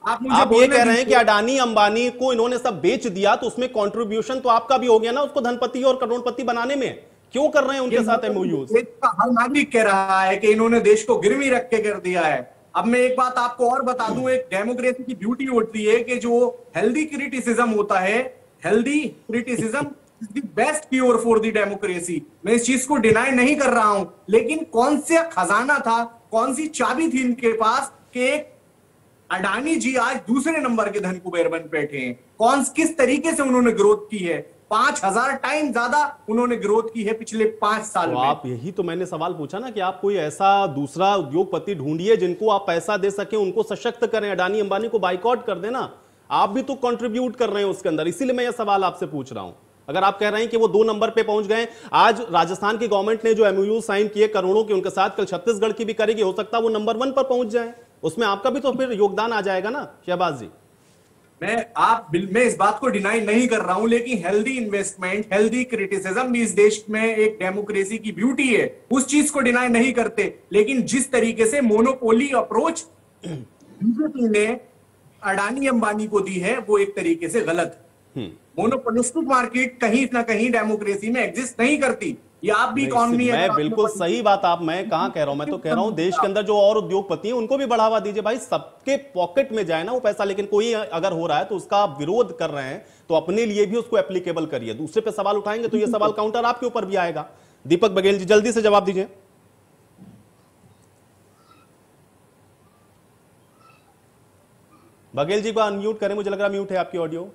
आप ये कह रहे हैं कि अडानी अंबानी को इन्होंने सब बेच दिया तो उसमें कंट्रीब्यूशन तो आपका भी हो गया ना उसको धनपति और करोड़पति बनाने में। क्यों कर रहे हैं उनके साथ एमओयू? हर नागरिक कह रहा है कि इन्होंने देश को गिरवी रख के कर दिया है। अब मैं एक बात आपको और बता दूं, एक डेमोक्रेसी की ब्यूटी होती है कि जो हेल्दी क्रिटिसिज्म होता है, healthy criticism is the best cure for the democracy. मैं इस चीज को डिनाई नहीं कर रहा हूं, लेकिन कौन सा खजाना था, कौन सी चाबी थी इनके पास कि एक अडानी जी आज दूसरे नंबर के धन कुबेर बन बैठे हैं? किस तरीके से उन्होंने ग्रोथ की है? 5000 टाइम ज्यादा उन्होंने ग्रोथ की है पिछले 5 साल में। आप यही तो मैंने सवाल पूछा ना कि आप कोई ऐसा दूसरा उद्योगपति ढूंढिए जिनको आप पैसा दे सके, उनको सशक्त करें। अडानी अंबानी को बाइकआउट कर देना। आप भी तो कंट्रीब्यूट कर रहे हैं उसके अंदर, इसीलिए मैं यह सवाल आपसे पूछ रहा हूं। अगर आप कह रहे हैं कि वो 2 नंबर पे पहुंच गए, आज राजस्थान की गवर्नमेंट ने जो एमओयू साइन किए करोड़ों के उनके साथ, कल छत्तीसगढ़ की भी करेगी, हो सकता है वो नंबर 1 पर पहुंच जाए। उसमें आपका भी तो फिर योगदान आ जाएगा ना शहबाज जी। मैं इस बात को डिनाई नहीं कर रहा हूं, लेकिन हेल्दी इन्वेस्टमेंट, हेल्दी क्रिटिसिज्म भी इस देश में एक डेमोक्रेसी की ब्यूटी है, उस चीज को डिनाई नहीं करते। लेकिन जिस तरीके से मोनोपोली अप्रोच बीजेपी ने अडानी अंबानी को दी है वो एक तरीके से गलत है। मोनोपोलिस्टिक मार्केट कहीं ना कहीं डेमोक्रेसी में एग्जिस्ट नहीं करती। ये आप भी इकोनॉमी है, मैं बिल्कुल सही बात आप, मैं कहां कह रहा हूं, मैं तो कह रहा हूं देश के अंदर जो और उद्योगपति हैं उनको भी बढ़ावा दीजिए। भाई सबके पॉकेट में जाए ना वो पैसा, लेकिन कोई अगर हो रहा है तो उसका आप विरोध कर रहे हैं तो अपने लिए भी उसको एप्लीकेबल करिए। दूसरे पे सवाल उठाएंगे तो ये सवाल काउंटर आपके ऊपर भी आएगा। दीपक बघेल जी जल्दी से जवाब दीजिए। बघेल जी को अनम्यूट करें, मुझे लग रहा म्यूट है आपकी ऑडियो।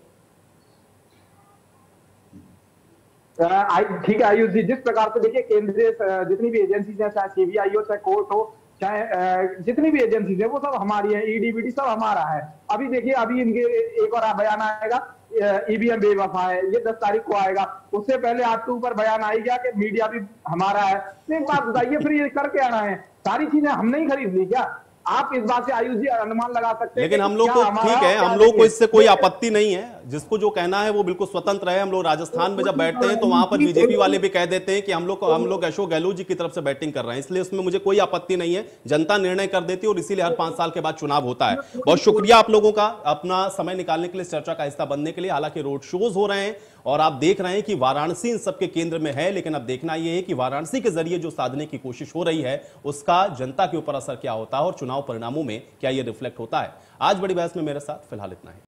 ठीक है आयुष जी, जिस प्रकार से देखिए केंद्रीय जितनी भी एजेंसीज है, चाहे सीबीआई हो, चाहे कोर्ट हो, चाहे जितनी भी एजेंसीज है, वो सब हमारी है। ईडीबीडी सब हमारा है। अभी देखिए अभी इनके एक और बयान आएगा, ईवीएम बेवफा है, ये 10 तारीख को आएगा। उससे पहले आपके ऊपर बयान आई गया कि मीडिया भी हमारा है। तो एक बात बताइए, फिर ये करके आना है, सारी चीजें हम नहीं खरीद ली क्या? आप इस बात से आयुष जी अनुमान लगा सकते हैं। लेकिन हम लोग को ठीक है, हम लोग को इससे कोई आपत्ति नहीं है, जिसको जो कहना है वो बिल्कुल स्वतंत्र है। हम लोग राजस्थान में जब बैठते हैं तो वहां पर बीजेपी वाले भी कह देते हैं कि हम लोग अशोक गहलोत जी की तरफ से बैटिंग कर रहे हैं, इसलिए उसमें मुझे कोई आपत्ति नहीं है। जनता निर्णय कर देती है और इसीलिए हर 5 साल के बाद चुनाव होता है। बहुत शुक्रिया आप लोगों का अपना समय निकालने के लिए, चर्चा का हिस्सा बनने के लिए। हालांकि रोड शोज हो रहे हैं और आप देख रहे हैं कि वाराणसी इन सबके केंद्र में है, लेकिन अब देखना यह है कि वाराणसी के जरिए जो साधने की कोशिश हो रही है उसका जनता के ऊपर असर क्या होता है और चुनाव परिणामों में क्या यह रिफ्लेक्ट होता है। आज बड़ी बहस में मेरे साथ फिलहाल इतना है।